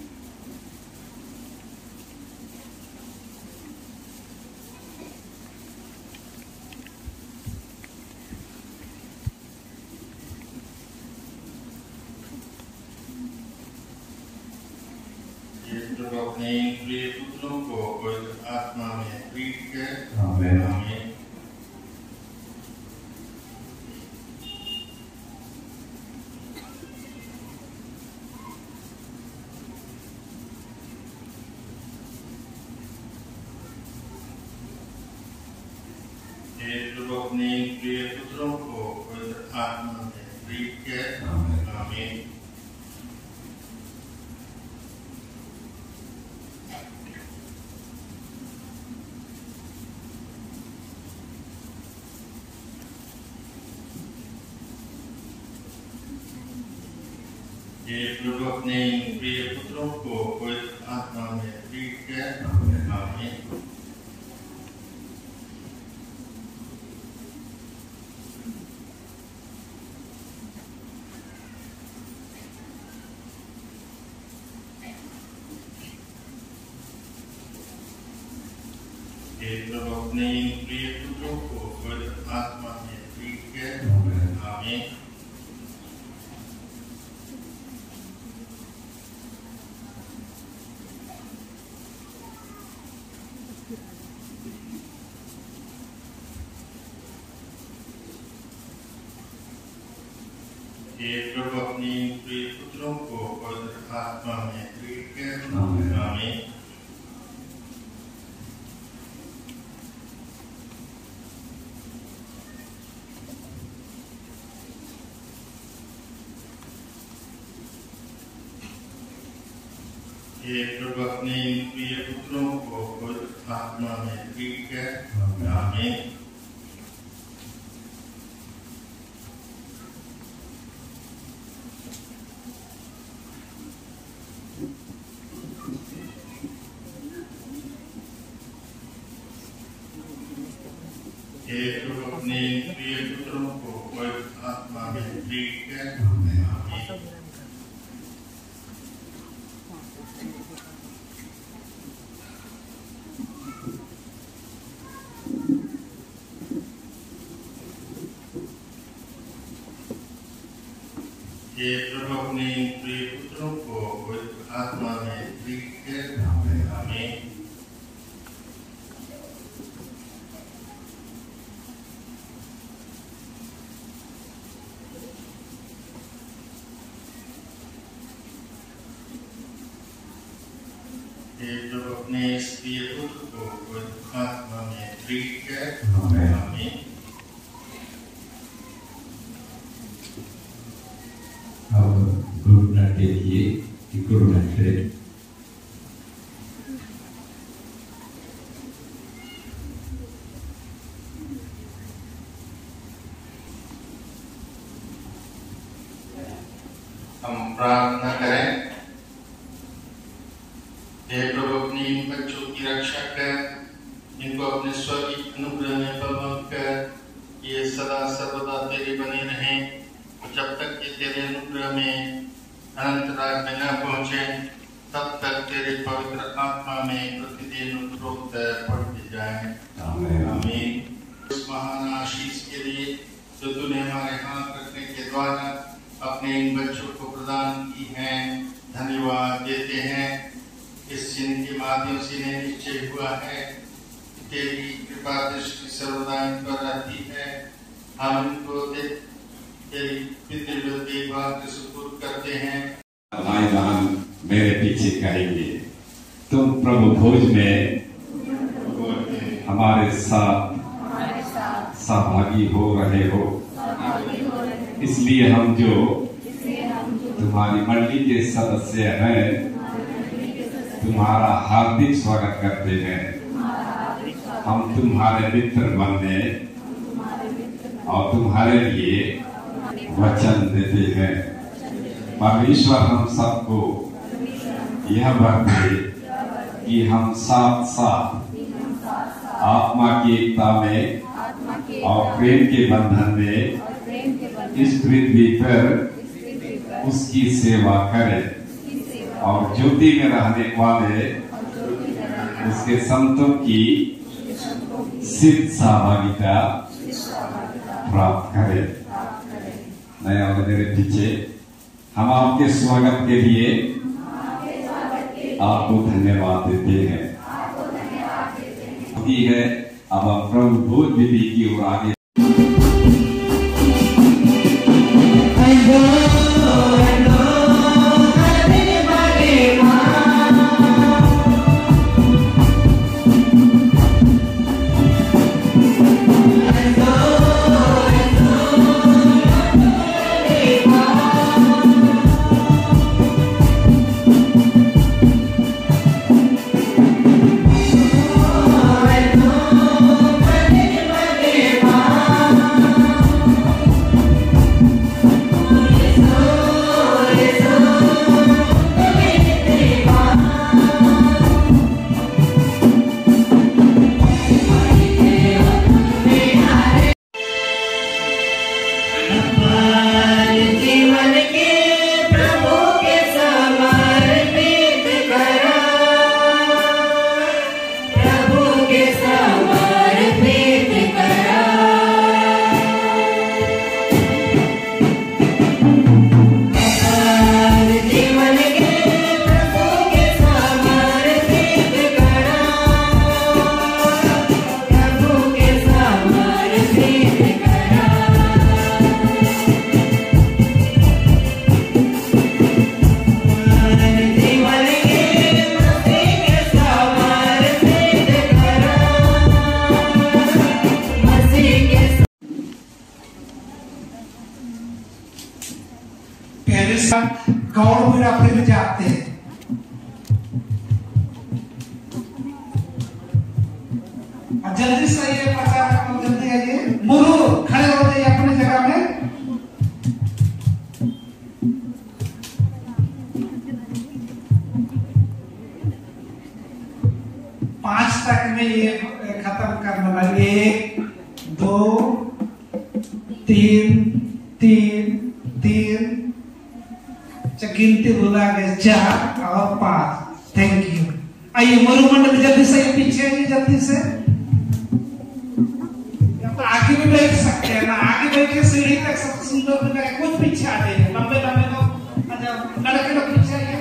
हे प्रभु अपने प्रिय पुत्रों को पवित्र आत्मा में प्रीत कर। आमीन। हे प्रभु अपने प्रिय पुत्रों को पवित्र आत्मा में प्रीत कर। आमीन। हे प्रभु अपने प्रिय पुत्रों को पवित्र आत्मा में प्रीत कर। आमीन। हे प्रभु अपने प्रिय पुत्रों को पवित्र आत्मा में प्रीत कर। आमीन। हे प्रभु अपने प्रिय पुत्रों को पवित्र आत्मा में प्रीत कर। आमीन। ये प्रभु अपने प्रिय पुत्रों को पवित्र आत्मा में ठीक है। आमीन। ये प्रभु अपने प्रिय पुत्रों को पवित्र आत्मा में ठीक है। आमीन। ये प्रभु अपने प्रिय पुत्रों को पवित्र आत्मा में ठीक है। आमीन। ये प्रभु अपने प्रिय पुत्र को पवित्र आत्मा में ठीक है। आमीन। करुणा के लिए करुणा करें। हम प्रार्थना करें। हे प्रभु अपनी इन बच्चों की रक्षा कर, इनको अपने स्वर्गीय अनुग्रह में बलवंत कर, ये सदा सर्वदा तेरे बने रहें, जब तक कि तेरे अनुग्रह में अनंत राज में न पहुंचे, तब तक तेरे पवित्र आत्मा में प्रतिदिन उत्तरोत्तर बढ़ते जाए। आमीन। इस महान आशीष के लिए जो तूने हमारे हाथ रखने के द्वारा अपने इन बच्चों को प्रदान की है, धन्यवाद देते हैं। इस चिन्ह के माध्यम से इन्हें निश्चय हुआ है कि तेरी कृपा दृष्टि सर्वदा इन पर रहती है। हम इनको तेरी पितृव्य देखभाल के सुपुर्द करते हैं। भाई बहन मेरे पीछे कहेंगे, तुम प्रभु भोज में हमारे साथ सहभागी हो रहे हो, इसलिए हम जो तुम्हारी मंडली के सदस्य हैं, तुम्हारा हार्दिक स्वागत करते हैं। हम तुम्हारे मित्र बनने और तुम्हारे लिए वचन देते हैं। परमेश्वर हम सबको यह वर दे कि हम साथ साथ आत्मा की एकता में और प्रेम के बंधन में इस पृथ्वी पर उसकी सेवा करें और ज्योति में रहने वाले उसके संतों की सिद्ध सहभागिता प्राप्त करें। नया मेरे पीछे हम आपके स्वागत के लिए आपको धन्यवाद देते हैं। है अब हम प्रभु भोज विधि की ओर आगे गौड़ मेरा फिर जाते हैं। जल्दी से ये प्रचार को जल्दी आइए। मुरु खड़े हो जाइए अपनी जगह में। पांच तक में ये खत्म करने वाली। एक, दो, तीन, तीन, तीन, गिनती भुला गए, चार और पांच। Thank you. आइए मरुमंडल जल्दी से पीछे आइए, जल्दी से। आगे भी बैठ सकते हैं ना, आगे बैठ के सीढ़ी तक सब सुंदर बन गए। कुछ पीछे आ जाइए, लंबे लंबे लोग, अच्छा लड़के लोग पीछे आइए।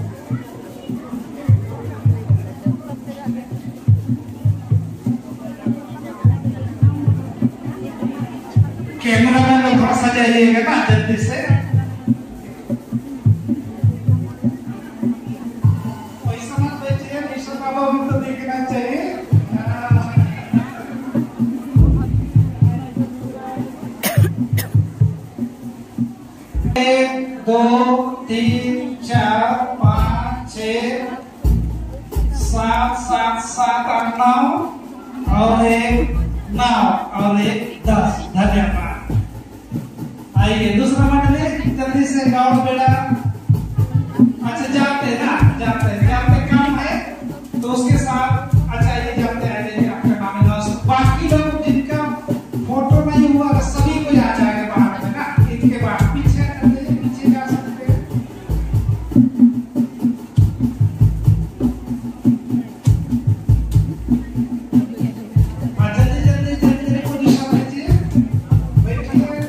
कैमरा मैन लोग थोड़ा सा जाइएगा ना जल्दी से। पैसा मत बेचिए, मिश्र बाबा भी तो देखना चाहिए। एक, दो, तीन, चार, पाँच, छः, सात, सात, सात, आठ, नौ और एक नौ और एक दस। धन्यवाद। आइए दूसरा मंडली जल्दी से गाँव बेड़ा। अच्छा जाते हैं ना, जाते हैं, जाते काम है तो उसके साथ। अच्छा ये जाते हैं, आपका नाम है। बाकी लोग जिनका फोटो नहीं हुआ सभी को आ जाएगा बाहर में ना। इनके बाद पीछे पीछे जा सकते हैं। जल्दी जल्दी जल्दी पोजीशन लीजिए, बैठिए।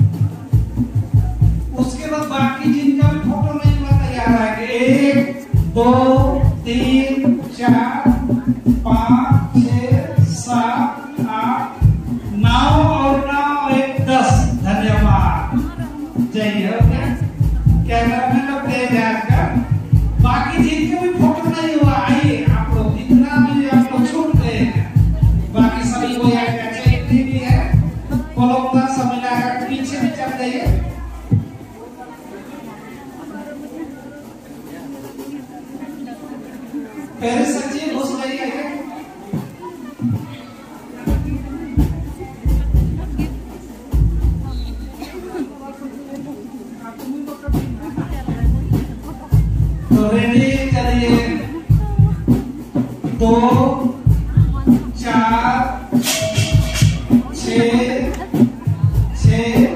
उसके बाद बाकी जिनका भी फोटो नहीं हुआ तैयार है। एक, दो, तीन, चार, पाँच, छः, सात, आठ, नौ और नौ एक दस। धन्यवाद। जाइए कैमरा में लोग ले जाएगा। बाकी जिनके भी फोटो नहीं हुआ आइए आप लोग, इतना भी आप लोग छूट गए हैं। बाकी सभी को याद भी है, वो लोग का समय लगा पीछे भी चल जाइए। पहले सच्ची घुस रही है। तो रेडी करिए। दो, चार, छः, छः,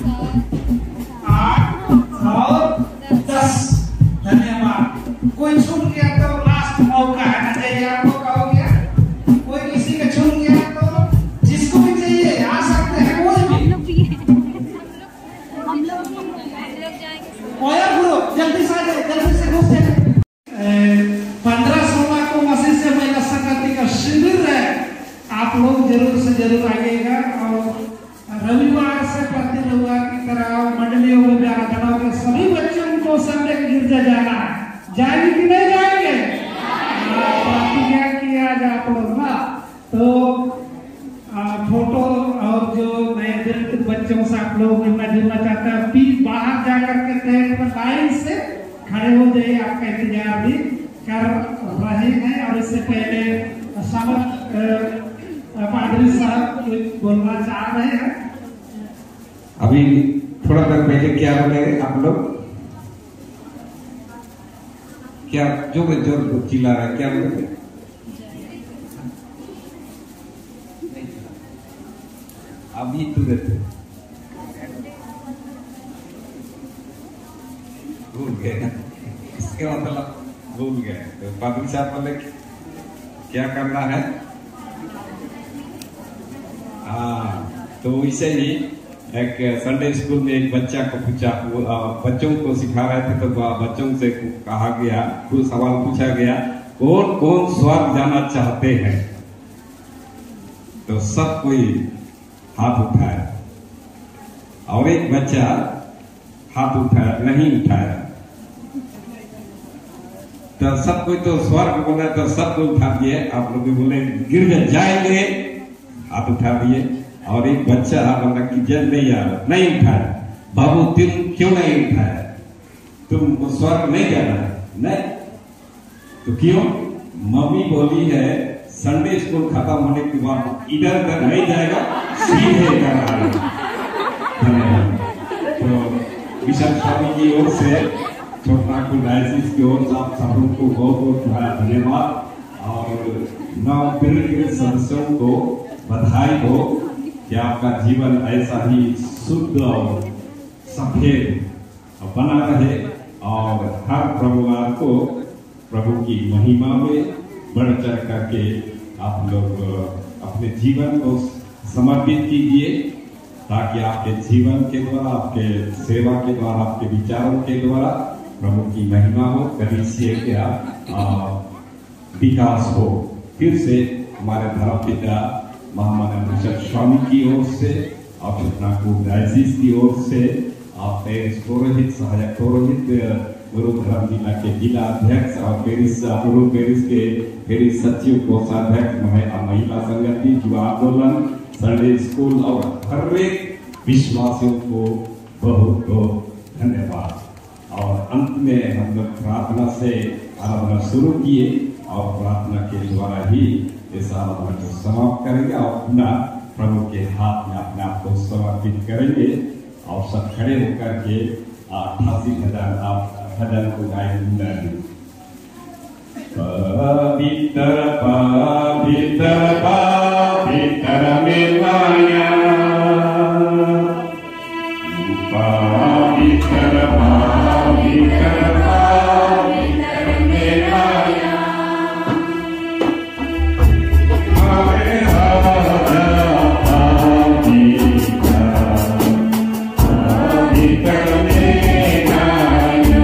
आठ और दस। धन्यवाद। कोई छूट गया तो लास्ट मौका है, चाहिए आपको कहो गया। कोई किसी का छूट गया तो जिसको भी चाहिए आ सकते हैं, कोई भी। हम लोग ओया गुरु जल्दी से आ जाए, जल्दी से घुस जाए। पंद्रह सोलह को मसीह से महिला संगति का शिविर है, आप लोग जरूर से जरूर आइएगा। और रविवार से प्रति रविवार की तरह मंडलियों में जाना जाना के सभी बच्चों को संडे गिरजा जाना है। जाएंगे कि नहीं जाएंगे? प्रतिज्ञा किया आज आप लोग ना। तो आ, फोटो और जो नए दलित बच्चों से आप लोग मिलना जुलना चाहते हैं, प्लीज बाहर जाकर के टेंट में लाइन से खड़े हो जाइए। आपका इंतजार भी कर रहे हैं। और इससे पहले समर पादरी साहब बोलना चाह रहे हैं। अभी थोड़ा देर पहले क्या बोले आप लोग? क्या जो जोर चिल्ला रहा है, क्या बोले? अभी तो देते भूल गए, इसके मतलब भूल गए। तो पादरी साहब बोले क्या करना है? हाँ, तो वैसे ही एक संडे स्कूल में एक बच्चा को पूछा, बच्चों को सिखा रहे थे, तो बच्चों से कहा गया, कुछ सवाल पूछा गया, कौन कौन स्वर्ग जाना चाहते हैं? तो सब कोई हाथ उठाया और एक बच्चा हाथ उठाया नहीं उठाया। तो सब कोई तो स्वर्ग बोला, तो सब कोई उठा दिए। आप लोग भी बोले गिर जाएंगे, हाथ उठा दिए। और एक बच्चा बोला कि जब नहीं आ रहा, नहीं उठाया। बाबू तुम क्यों नहीं उठाया? तुम स्वर्ग नहीं जाना है? नहीं। तो क्यों? मम्मी बोली है संडे स्कूल खत्म होने के बाद इधर उधर नहीं जाएगा, सीधे घर आएगा। धन्यवाद। तो विशाल स्वामी की ओर से, छोटनागपुर डायसिस की ओर से आप सबों को बहुत बहुत धन्यवाद और नव पीढ़ी सदस्यों को बधाई हो कि आपका जीवन ऐसा ही शुद्ध और सफेद बना रहे और हर प्रभुवार को प्रभु की महिमा में बढ़ चढ़ करके आप लोग अपने जीवन को समर्पित कीजिए, ताकि आपके जीवन के द्वारा, आपके सेवा के द्वारा, आपके विचारों के द्वारा प्रभु की महिमा हो, कलीसिया का विकास हो। फिर से हमारे धर्म पिता महामानव विशाल स्वामी की ओर से और छोटनागपुर डायसिस की ओर से आप पेरिस पुरोहित, सहायक पुरोहित, गुरु धर्म जिला के जिला अध्यक्ष और पेरिस गुरु पेरिस के पेरिस सचिव कोषाध्यक्ष, महिला संगति, युवा आंदोलन, संडे स्कूल और हर एक विश्वासियों को बहुत बहुत धन्यवाद। और अंत में हम लोग प्रार्थना से आराधना शुरू किए और प्रार्थना के द्वारा ही इस आराधना को समाप्त करेंगे और अपना प्रभु के हाथ में अपने आप को समर्पित करेंगे और सब खड़े होकर के अठासी हजार आप भजन को गाएंगे। पवित्र पवित्र पवित्र में माया, पवित्र पवित्र पवित्र में माया, हरे हरे पवित्र में माया,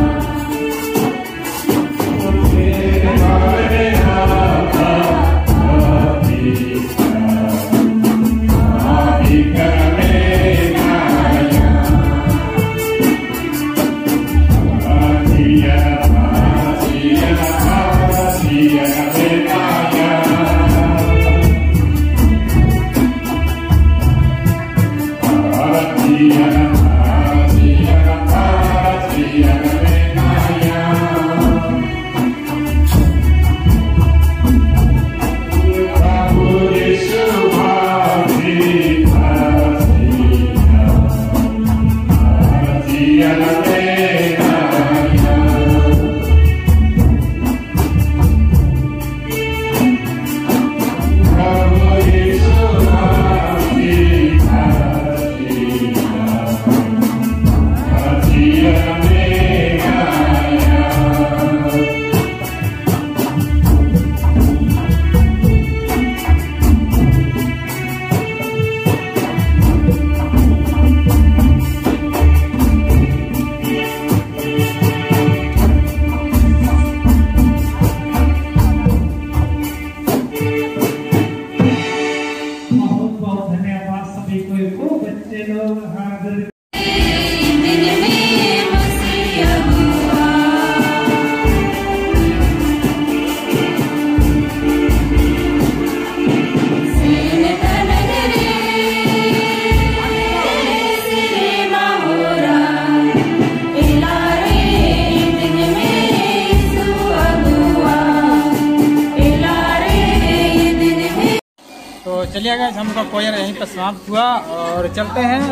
चलिए गाइस, हम लोग कोयर यहीं पर समाप्त हुआ और चलते हैं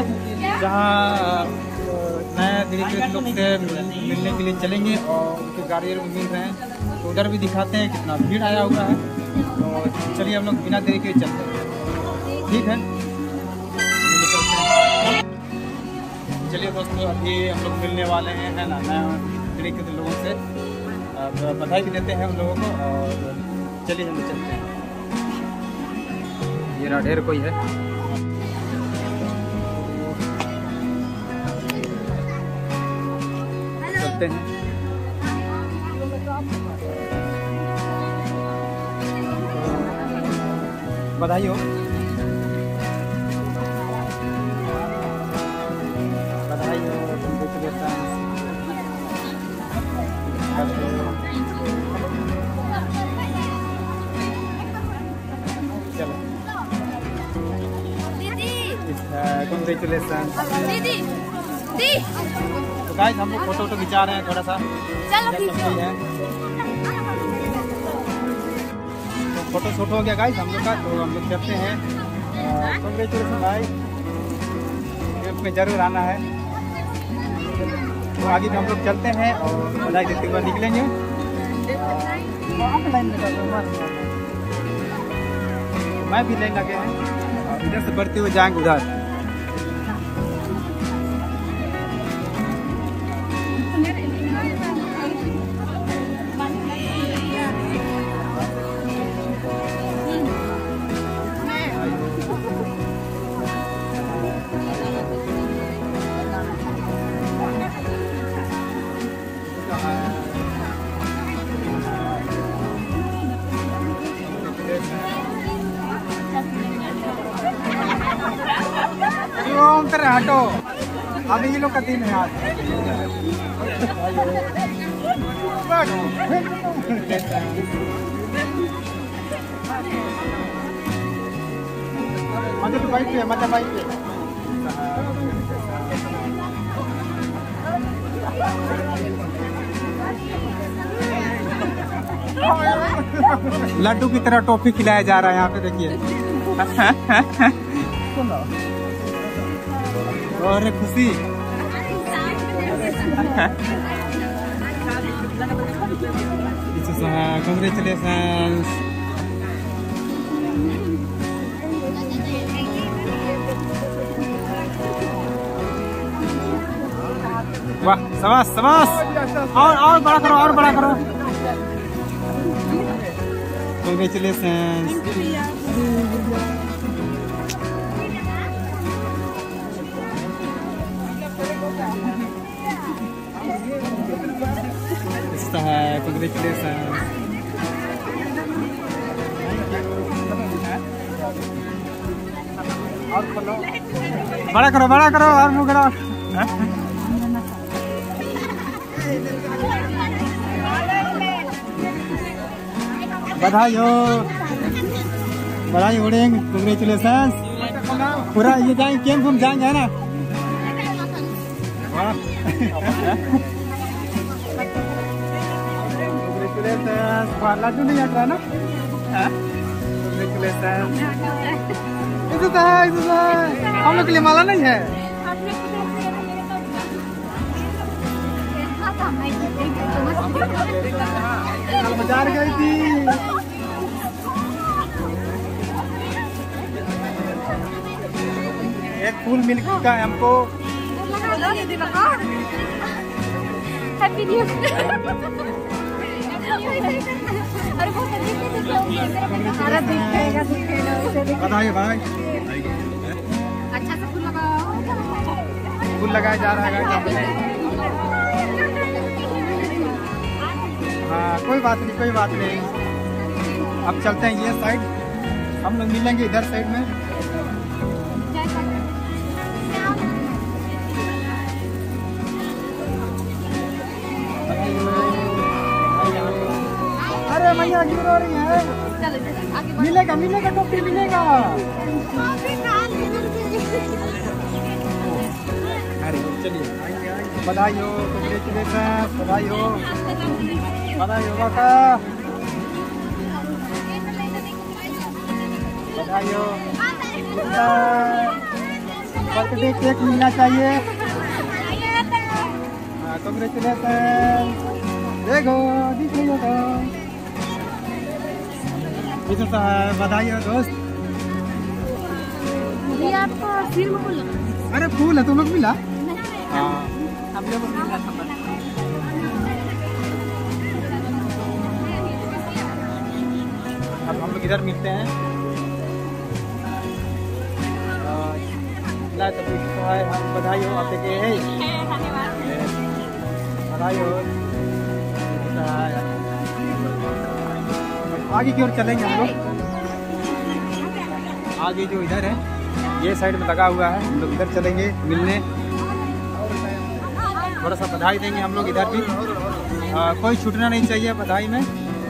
जहाँ नए धीरे लोग से मिलने के लिए चलेंगे और उनके गाड़ी में मिल रहे हैं, तो उधर भी दिखाते हैं कितना भीड़ आया हुआ है। तो चलिए हम लोग बिना देरी के चलते हैं, ठीक है। चलिए दोस्तों, अभी हम लोग मिलने वाले हैं, है ना, नए धीरे के लोगों से बधाई भी देते हैं उन लोगों को और चलिए हम चलते हैं। ये ढेर कोई है, चलते हैं। बधाई हो, बधाई हो, चलो कॉन्ग्रेचुलेसन दीदी दी। तो गाइस हम लोग फोटो वोटो खिंचा रहे हैं थोड़ा सा, चलो खींचो। फोटो शूट हो गया गाइस हम लोग का, तो हम लोग चलते हैं। कांग्रेचुलेसन भाई, कैंप में जरूर आना है। तो आगे भी हम लोग चलते हैं और बधाई देते हुए निकलेंगे। मैं भी लाइन लगे हैं, इधर से बढ़ते हुए जाएंगे उधर। करे हटो, अभी ये लोग का दिन है आज। मजा तो बाइक पे, मजा बाइक पे। लड्डू की तरह टॉफी खिलाया जा रहा है यहाँ पे, देखिए। और खुशी कांग्रेचुलेशन। वाह, शाबाश शाबाश, और और बड़ा करो, और बड़ा करो। कांग्रेचुलेशन। है कांग्रेचुलेशन। और बड़ा करो, बड़ा करो, और मुँह करो। बधाई हो, बधाई उड़ेंगे। कांग्रेचुलेशन। पूरा ये जाएंगे, कैंप हम जाएंगे, है ना? वाह, लड्डू नहीं हट रहा ना? हम लोग के लिए माला नहीं है। बाजार गई थी। एक फूल मिल का हमको। Happy new year. बधाई भाई। अच्छा से फूल लगाओ, फूल लगाया जा रहा है। हाँ, कोई बात नहीं, कोई बात नहीं। अब चलते हैं ये साइड, हम लोग मिलेंगे इधर साइड में। अरे मैया गिर रही है। मिलेगा, मिलेगा, टोपी मिलेगा। अरे चलिए, बधाई हो, कांग्रेचुलेशन, बधाई हो, बधाई हो काका, बधाई हो। बर्थडे केक मिलना चाहिए। कांग्रेचुलेशन। देखो, देखो, बधाई हो दोस्त। ये आपको सिर में फूल लगा? अरे फूल है, तुम लोग मिला? हाँ, हम लोग मिला। अब हम लोग इधर मिलते हैं। तो है, हम बधाई हो, आप देखे है, बधाई हो। आगे की ओर चलेंगे हम लोग। आगे जो इधर है, ये साइड में लगा हुआ है, हम लोग इधर चलेंगे मिलने। थोड़ा सा बधाई देंगे हम लोग इधर भी। आ, कोई छूटना नहीं चाहिए बधाई में।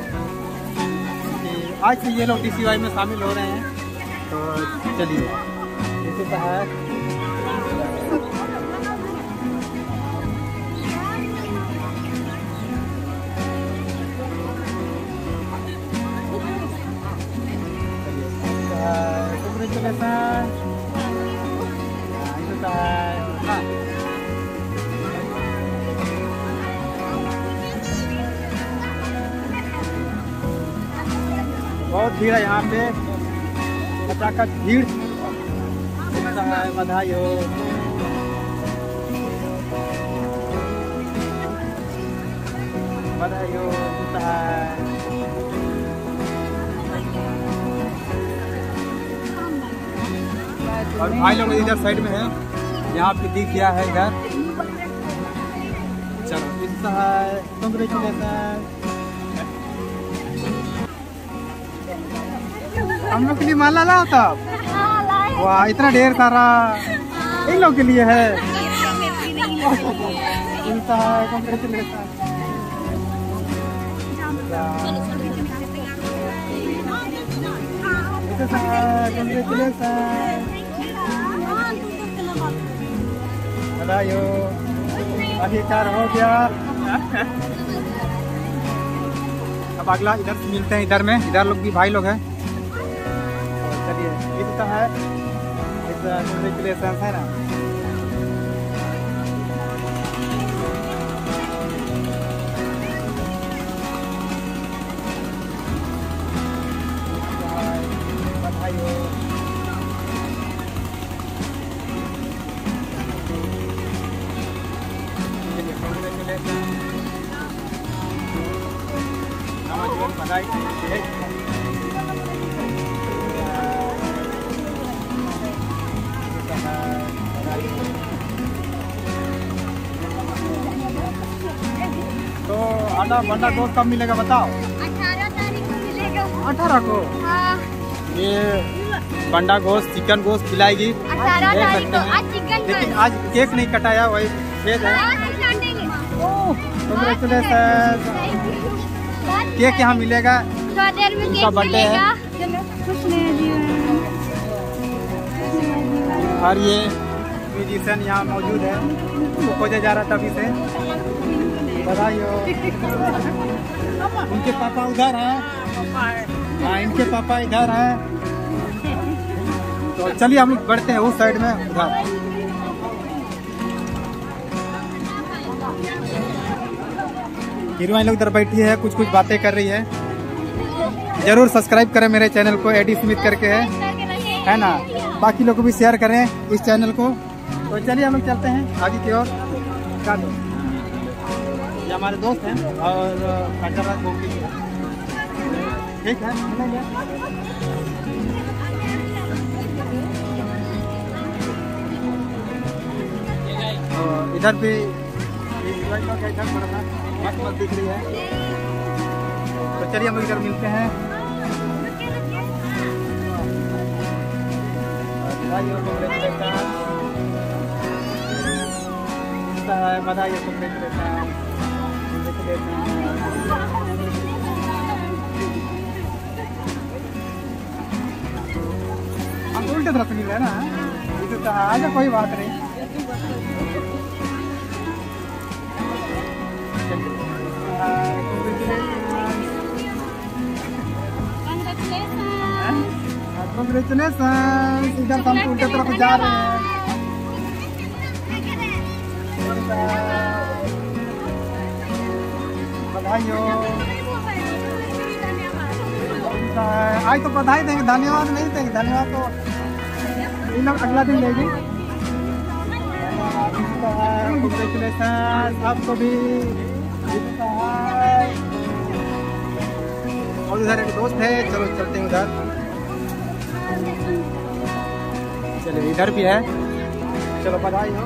आज से ये लोग डी सी वाई में शामिल हो रहे हैं, तो चलिए। जैसे है congratulations. Nah, itu kan. Nah. बहुत भीड़ है यहाँ पे, खचाखच भीड़ है। बधाई हो। बधाई हो है। और भाई लोग इधर साइड में है, यहाँ पे दिख गया है इधर। चलो इसका है कांग्रेचुलेशन। हम लोग के लिए माला लाओ तब। वाह इतना ढेर सारा इन लोग के लिए है। इनका है कांग्रेचुलेशन। बधाई हो। अधिकार हो गया। अब अगला इधर से मिलते हैं, इधर में इधर लोग भी भाई लोग हैं। चलिए इसका है कांग्रेचुलेशन है ना। बधाई हो। बधाई। तो आधा बंडा गोश्त कब मिलेगा बताओ? अठारह तारीख को मिलेगा। अठारह को? हाँ। ये बंडा गोश्त चिकन गोश्त खिलाएगी। अठारह तारीख को आज चिकन। लेकिन आज केक नहीं कटाया, वही खेद है। कांग्रेचुलेशन। केक यहाँ मिलेगा। उनका बर्थडे है। और ये म्यूजिशियन यहाँ मौजूद है, वो खोजा जा रहा था अभी से। बधाई हो। उनके पापा उधर हैं। हाँ इनके पापा इधर हैं। तो चलिए हम लोग बढ़ते हैं उस साइड में उधर। हीरोइन लोग इधर बैठी है, कुछ कुछ बातें कर रही है। जरूर सब्सक्राइब करें मेरे चैनल को, एडी स्मिथ करके है है ना। बाकी लोग को भी शेयर करें इस चैनल को। तो चलिए हम लोग चलते हैं आगे की ओर। ये हमारे दोस्त हैं और ठीक है मिलेंगे। तो इधर भी इधर मत मत दिख रही है। तो चलिए हम इधर मिलते हैं। बधाई हो। हम तो उल्टे तरफ मिल रहे हैं ना। तो आजा कोई बात नहीं। कांग्रेचुलेशन। इधर हम उल्टे तरफ जा रहे हैं। बधाई हो। आज तो बधाई देंगे, धन्यवाद नहीं देंगे। धन्यवाद तो इन लोग अगला दिन लेगी। कांग्रेचुलेशन आपको भी। और उधर एक दोस्त है, चलो चलते हैं उधर। चलिए इधर भी है, चलो बधाई हो।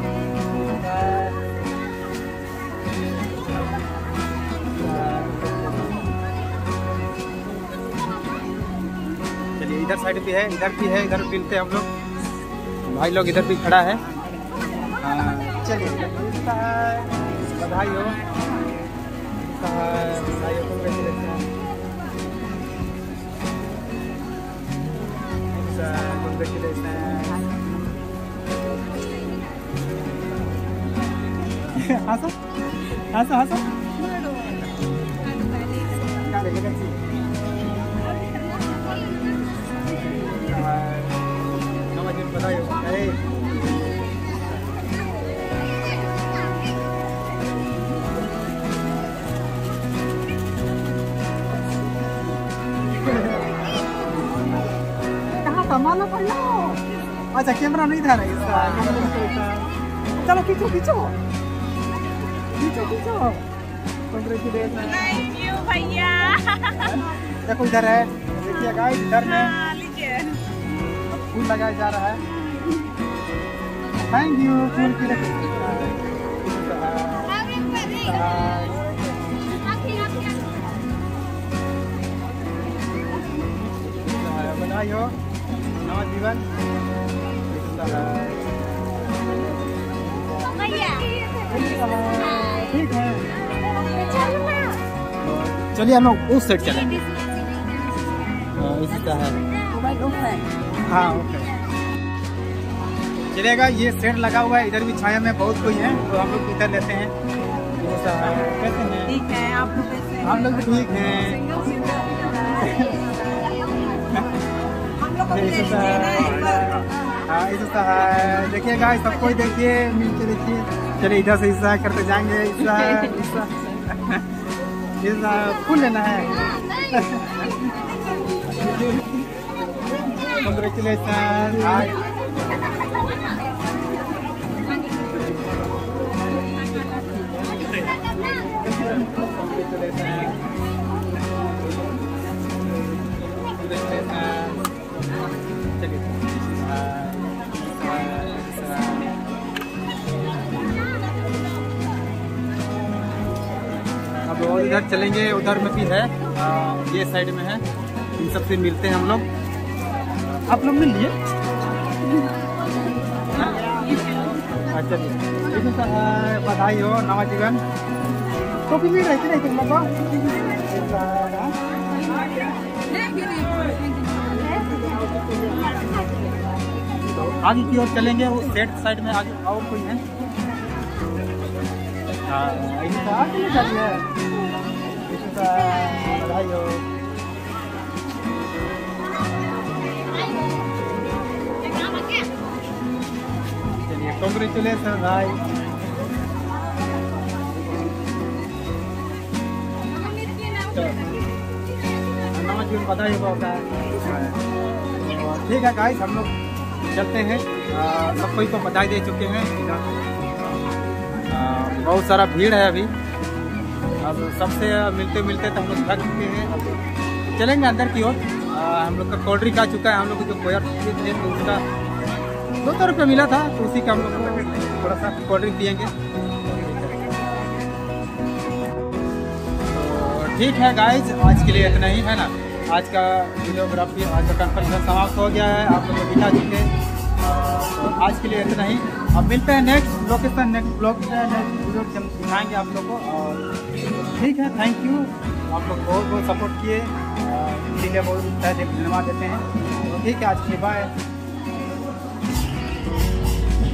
चलिए इधर साइड भी है, इधर भी है, इधर मिलते हैं हम लोग। भाई लोग इधर भी खड़ा है। हाँ चलिए बधाई हो। बधाई हो। हंसो हंसो हंसो। अच्छा कैमरा नहीं था रहा इसका। चलो खींचो खींचो खींचो खींचो। कांग्रेचुलेशन। थैंक यू भैया। देखो इधर है, देखिए गाइस इधर में हाँ, लीजिए। फूल लगाया जा रहा है। थैंक यू फूल के लिए। बधाई हो, नवा जीवन। ठीक है चलिए हम लोग उस साइड चलें। इसी तरह है। हाँ ओके चलेगा। ये शेड लगा हुआ है, इधर भी छाया में बहुत कोई है, तो हम लोग इधर लेते हैं। कैसे हैं? ठीक है, आप लोग कैसे हैं? हम लोग भी ठीक हैं। हम लोग को भी दे दीजिए ना एक बार। हाँ ऐसा है, देखिए गाइस सबको देखिए मिलके देखिए। चलिए इधर से हिस्सा करते जाएंगे। हिस्सा हिस्सा हिस्सा फूल लेना है। कांग्रेचुलेशन। अब और इधर चलेंगे, उधर में भी है, आ, ये साइड में है। इन सबसे मिलते हैं हम लोग। आप लोग मिल लिए? अच्छा जी बधाई हो, नवा जीवन। तो भी मिल रही थी नहीं तुम लोग को? आगे की ओर चलेंगे, वो सेट साइड में आगे और कोई है? हाँ आगे चलिए। बधाई हो। चलिए कांग्रेचुलेशन भाई। नवा जीवन बधाई हो। ठीक है गाइस हम लोग चलते हैं। सब कोई को बधाई दे चुके हैं। आ, बहुत सारा भीड़ है अभी। अब सबसे मिलते मिलते तो हम लोग थक चुके हैं। अब चलेंगे अंदर की ओर। हम लोग का कोल्ड ड्रिंक आ चुका है। हम लोग को जो कोयर थे तो उसका दो सौ रुपये मिला था, तो उसी का हम लोग थोड़ा सा कोल्ड ड्रिंक पियेंगे। तो ठीक है गाइज आज के लिए इतना ही है ना। आज का वीडियोग्राफी आज का कॉन्फ्रेंस समाप्त हो गया है। आप लोग दिखा चुके। तो आज के लिए इतना ही। अब मिलते हैं नेक्स्ट लोकेशन, नेक्स्ट ब्लॉग में नेक्स्ट वीडियो दिखाएंगे आप लोग को। और ठीक है थैंक यू, आप लोग बहुत बहुत सपोर्ट किए, इसीलिए बहुत धन्यवाद देते हैं। तो ठीक है आज के बाय।